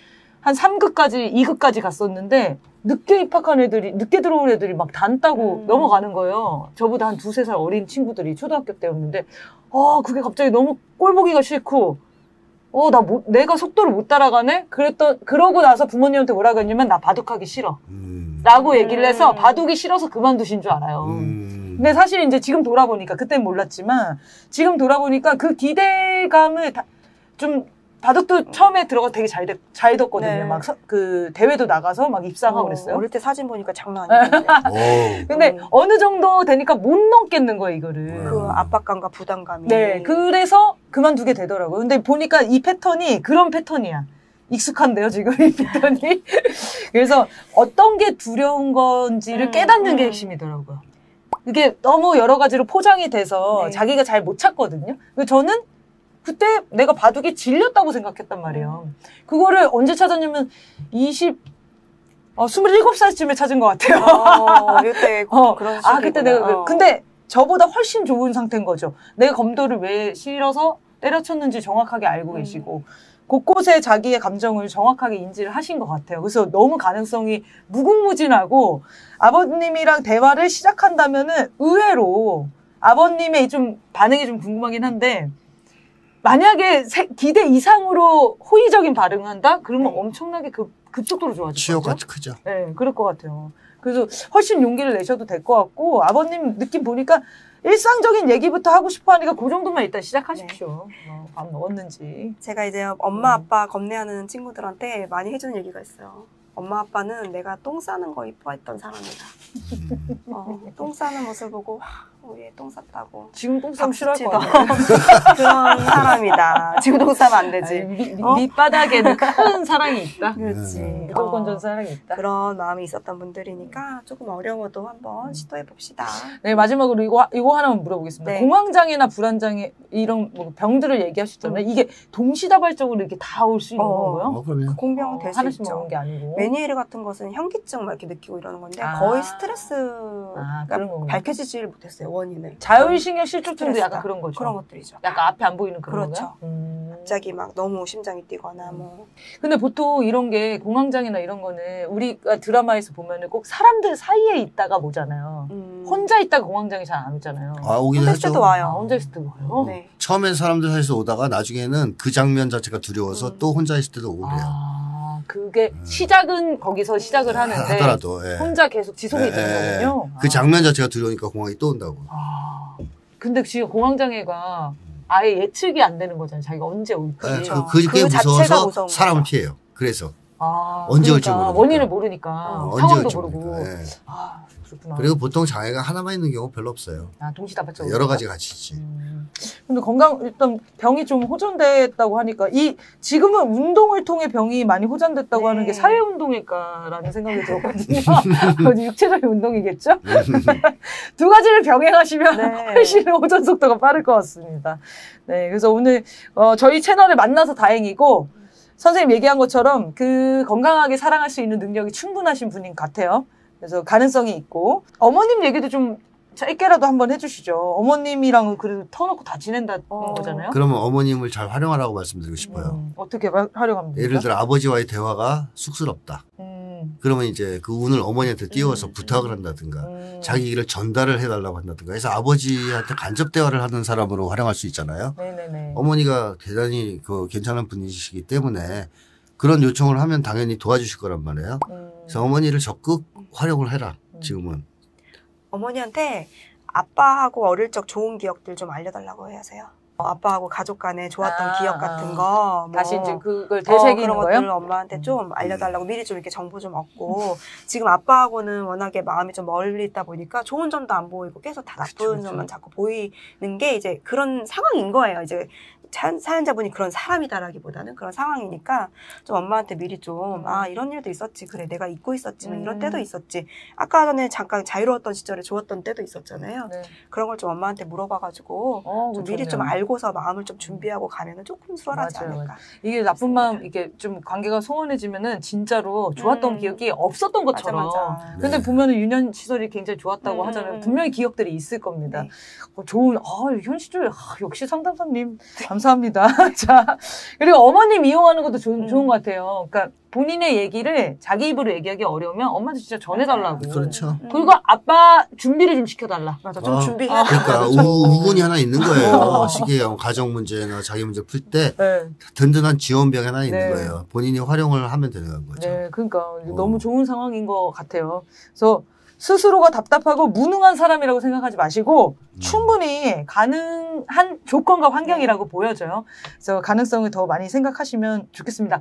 한 삼 급까지, 이 급까지 갔었는데 늦게 입학한 애들이, 늦게 들어온 애들이 막 단 따고 음. 넘어가는 거예요. 저보다 한 두세 살 어린 친구들이 초등학교 때였는데 아 그게 갑자기 너무 꼴보기가 싫고 어, 나 못, 내가 속도를 못 따라가네? 그랬던, 그러고 나서 부모님한테 뭐라고 했냐면, 나 바둑하기 싫어. 음. 라고 얘기를 해서, 음. 바둑이 싫어서 그만두신 줄 알아요. 음. 근데 사실 이제 지금 돌아보니까, 그땐 몰랐지만, 지금 돌아보니까 그 기대감을 다, 좀, 바둑도 처음에 들어가서 되게 잘, 됐, 잘 뒀거든요. 네. 막, 서, 그, 대회도 나가서 막 입상하고 어, 그랬어요. 어릴 때 사진 보니까 장난 아니던데. 오. 근데 음. 어느 정도 되니까 못 넘겠는 거예요, 이거를. 그 압박감과 부담감이. 네, 그래서 그만두게 되더라고요. 근데 보니까 이 패턴이 그런 패턴이야. 익숙한데요, 지금 이 패턴이. 그래서 어떤 게 두려운 건지를 음, 깨닫는 게 음. 핵심이더라고요. 이게 너무 여러 가지로 포장이 돼서 네. 자기가 잘 못 찾거든요. 근데 저는 그때 내가 바둑이 질렸다고 생각했단 말이에요. 그거를 언제 찾았냐면 이십, 어, 스물일곱 살쯤에 찾은 것 같아요. 어, 이때 어, 그런 식이구나. 아, 그때 내가, 그- 어. 근데 저보다 훨씬 좋은 상태인 거죠. 내가 검도를 왜 실어서 때려쳤는지 정확하게 알고 음. 계시고, 곳곳에 자기의 감정을 정확하게 인지를 하신 것 같아요. 그래서 너무 가능성이 무궁무진하고, 아버님이랑 대화를 시작한다면은 의외로 아버님의 좀 반응이 좀 궁금하긴 한데, 만약에 세- 기대 이상으로 호의적인 반응을 한다? 그러면 네. 엄청나게 급, 급속도로 좋아질 치욕가 거죠. 크죠. 네, 그럴 것 같아요. 그래서 훨씬 용기를 내셔도 될 것 같고, 아버님 느낌 보니까 일상적인 얘기부터 하고 싶어 하니까 그 정도만 일단 시작하십시오. 어, 밥 먹었는지. 제가 이제 엄마 음. 아빠 겁내하는 친구들한테 많이 해주는 얘기가 있어요. 엄마 아빠는 내가 똥 싸는 거 이뻐했던 사람이다. 어, 똥 싸는 모습 보고 와, 우리 애 똥 쌌다고. 지금 똥 싸면 싫어할 것 박수 같아요. 그런 사람이다. 지금 똥 싸면 안 되지. 아니, 밑, 어? 밑바닥에는 큰 사랑이 있다. 그렇지. 음. 무조건 어, 전 사랑이 있다. 그런 마음이 있었던 분들이니까 조금 어려워도 한번 시도해 봅시다. 네, 마지막으로 이거, 이거 하나만 물어보겠습니다. 네. 공황장애나 불안장애, 이런 뭐 병들을 얘기하셨잖아요. 음. 이게 동시다발적으로 이렇게 다 올 수 있는 어. 거고요. 어, 그러면. 공병은 될 수 하나씩 있죠. 먹는 게 아니고. 메니에르 같은 것은 현기증 막 이렇게 느끼고 이러는 건데 아. 거의 스트레스가 아, 그런 거구나. 밝혀지질 못했어요, 원인을. 자율신경 실조증도 스트레스다. 약간 그런 거죠. 그런 것들이죠. 약간 앞에 안 보이는 그런 그렇죠. 거요? 음. 갑자기 막 너무 심장이 뛰거나 뭐. 근데 보통 이런 게 공황장애나 이런 거는 우리가 드라마에서 보면은 꼭 사람들 사이에 있다가 보잖아요. 음. 혼자 있다가 공황장애 잘 안 오잖아요. 아, 오긴 혼자 하죠. 있을 때도 와요. 아, 혼자 있을 때 와요? 네. 처음엔 사람들 사이에서 오다가 나중에는 그 장면 자체가 두려워서 음. 또 혼자 있을 때도 오래요. 아, 그게 시작은 거기서 시작을 하는데 하더라도. 예. 혼자 계속 지속이 예, 되는 예, 예. 거군요. 그 아. 장면 자체가 두려우니까 공황이 또 온다고. 아. 근데 지금 공황장애가 아예 예측이 안 되는 거잖아요. 자기가 언제 올지. 예, 그렇죠. 그, 그게 그 자체가 무서워서 무서운 사람을 거죠. 피해요. 그래서 아, 언제 올지 그러니까 모르니까. 원인을 모르니까 어, 언제 상황도 올지 모르고. 모르니까. 예. 아, 그렇구나. 그리고 보통 장애가 하나만 있는 경우 별로 없어요. 아, 동시다발적 여러 가지 같이 있지. 음. 근데 건강 일단 병이 좀 호전됐다고 하니까 이 지금은 운동을 통해 병이 많이 호전됐다고 네. 하는 게 사회 운동일까라는 생각이 들었거든요. 육체적인 운동이겠죠? 두 가지를 병행하시면 네. 훨씬 호전 속도가 빠를 것 같습니다. 네, 그래서 오늘 어, 저희 채널을 만나서 다행이고 선생님 얘기한 것처럼 그 건강하게 사랑할 수 있는 능력이 충분하신 분인 것 같아요. 그래서 가능성이 있고 어머님 얘기도 좀 짧게라도 한번 해주시죠. 어머님이랑은 그래도 터놓고 다 지낸다는 어. 거잖아요. 그러면 어머님을 잘 활용하라고 말씀드리고 싶어요. 음, 어떻게 화- 활용합니까? 예를 들어 아버지와의 대화가 쑥스럽다. 음, 그러면 이제 그 운을 어머니한테 띄워서 음, 부탁을 한다든가 음. 자기 일을 전달을 해달라고 한다든가 해서 아버지한테 간접 대화를 하는 사람으로 활용할 수 있잖아요. 네네네. 어머니가 대단히 그 괜찮은 분이시기 때문에 그런 요청을 하면 당연히 도와주실 거란 말이에요. 음, 그래서 어머니를 적극 활용을 해라. 지금은. 어머니한테 아빠하고 어릴 적 좋은 기억들 좀 알려달라고 하세요. 어, 아빠하고 가족 간에 좋았던 아, 기억 같은 거. 뭐 다시 이제 그걸 어, 되새기는 그런 거예요? 것들을 엄마한테 좀 알려달라고 미리 좀 이렇게 정보 좀 얻고 지금 아빠하고는 워낙에 마음이 좀 멀리 있다 보니까 좋은 점도 안 보이고 계속 다 나쁜 그쵸, 그쵸. 점만 자꾸 보이는 게 이제 그런 상황인 거예요. 이제 사- 사연자분이 그런 사람이다라기보다는 그런 상황이니까 좀 엄마한테 미리 좀 아 이런 일도 있었지 그래 내가 잊고 있었지만 이런 음. 때도 있었지 아까 전에 잠깐 자유로웠던 시절에 좋았던 때도 있었잖아요. 네. 그런 걸 좀 엄마한테 물어봐가지고 어, 좀 그거 미리 좀 좋네요. 알고서 마음을 좀 준비하고 가면은 조금 수월하지 맞아요, 않을까. 이게 나쁜 마음, 이게 좀 관계가 소원해지면은 진짜로 좋았던 음. 기억이 없었던 것처럼. 맞아, 맞아. 근데 네. 보면은 유년 시설이 굉장히 좋았다고 음, 하잖아요. 음, 음. 분명히 기억들이 있을 겁니다. 네. 어, 좋은, 아, 현실적으로, 아, 역시 상담사님. 감사합니다. 자, 그리고 어머님 이용하는 것도 좋, 음. 좋은 것 같아요. 그러니까 본인의 얘기를 자기 입으로 얘기하기 어려우면 엄마한테 진짜 전해달라고. 그렇죠. 음. 그리고 아빠 준비를 좀 시켜달라. 맞아 좀 아, 준비해야 돼. 그러니까 우, 우군이 하나 있는 거예요. 어. 시기에 가정 문제나 자기 문제 풀 때 네. 든든한 지원병이 하나 있는 네. 거예요. 본인이 활용을 하면 되는 거죠. 네, 그러니까 어. 너무 좋은 상황인 것 같아요. 그래서 스스로가 답답하고 무능한 사람이라고 생각하지 마시고 음. 충분히 가능한 조건과 환경이라고 보여져요. 그래서 가능성을 더 많이 생각하시면 좋겠습니다.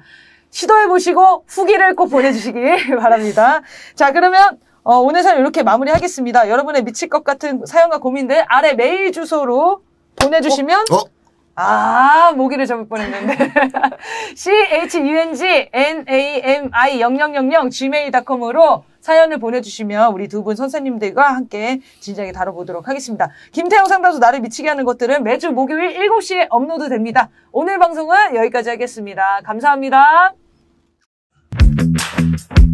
시도해보시고 후기를 꼭 보내주시기 바랍니다. 자, 그러면 어, 오늘 사연 이렇게 마무리하겠습니다. 여러분의 미칠 것 같은 사연과 고민들 아래 메일 주소로 보내주시면 어? 아, 모기를 잡을 뻔했는데. 씨에이치유엔지엔에이엠아이 영영영영 지메일 닷컴으로 사연을 보내주시면 우리 두 분 선생님들과 함께 진지하게 다뤄보도록 하겠습니다. 김태형 상담소 나를 미치게 하는 것들은 매주 목요일 일곱 시에 업로드 됩니다. 오늘 방송은 여기까지 하겠습니다. 감사합니다.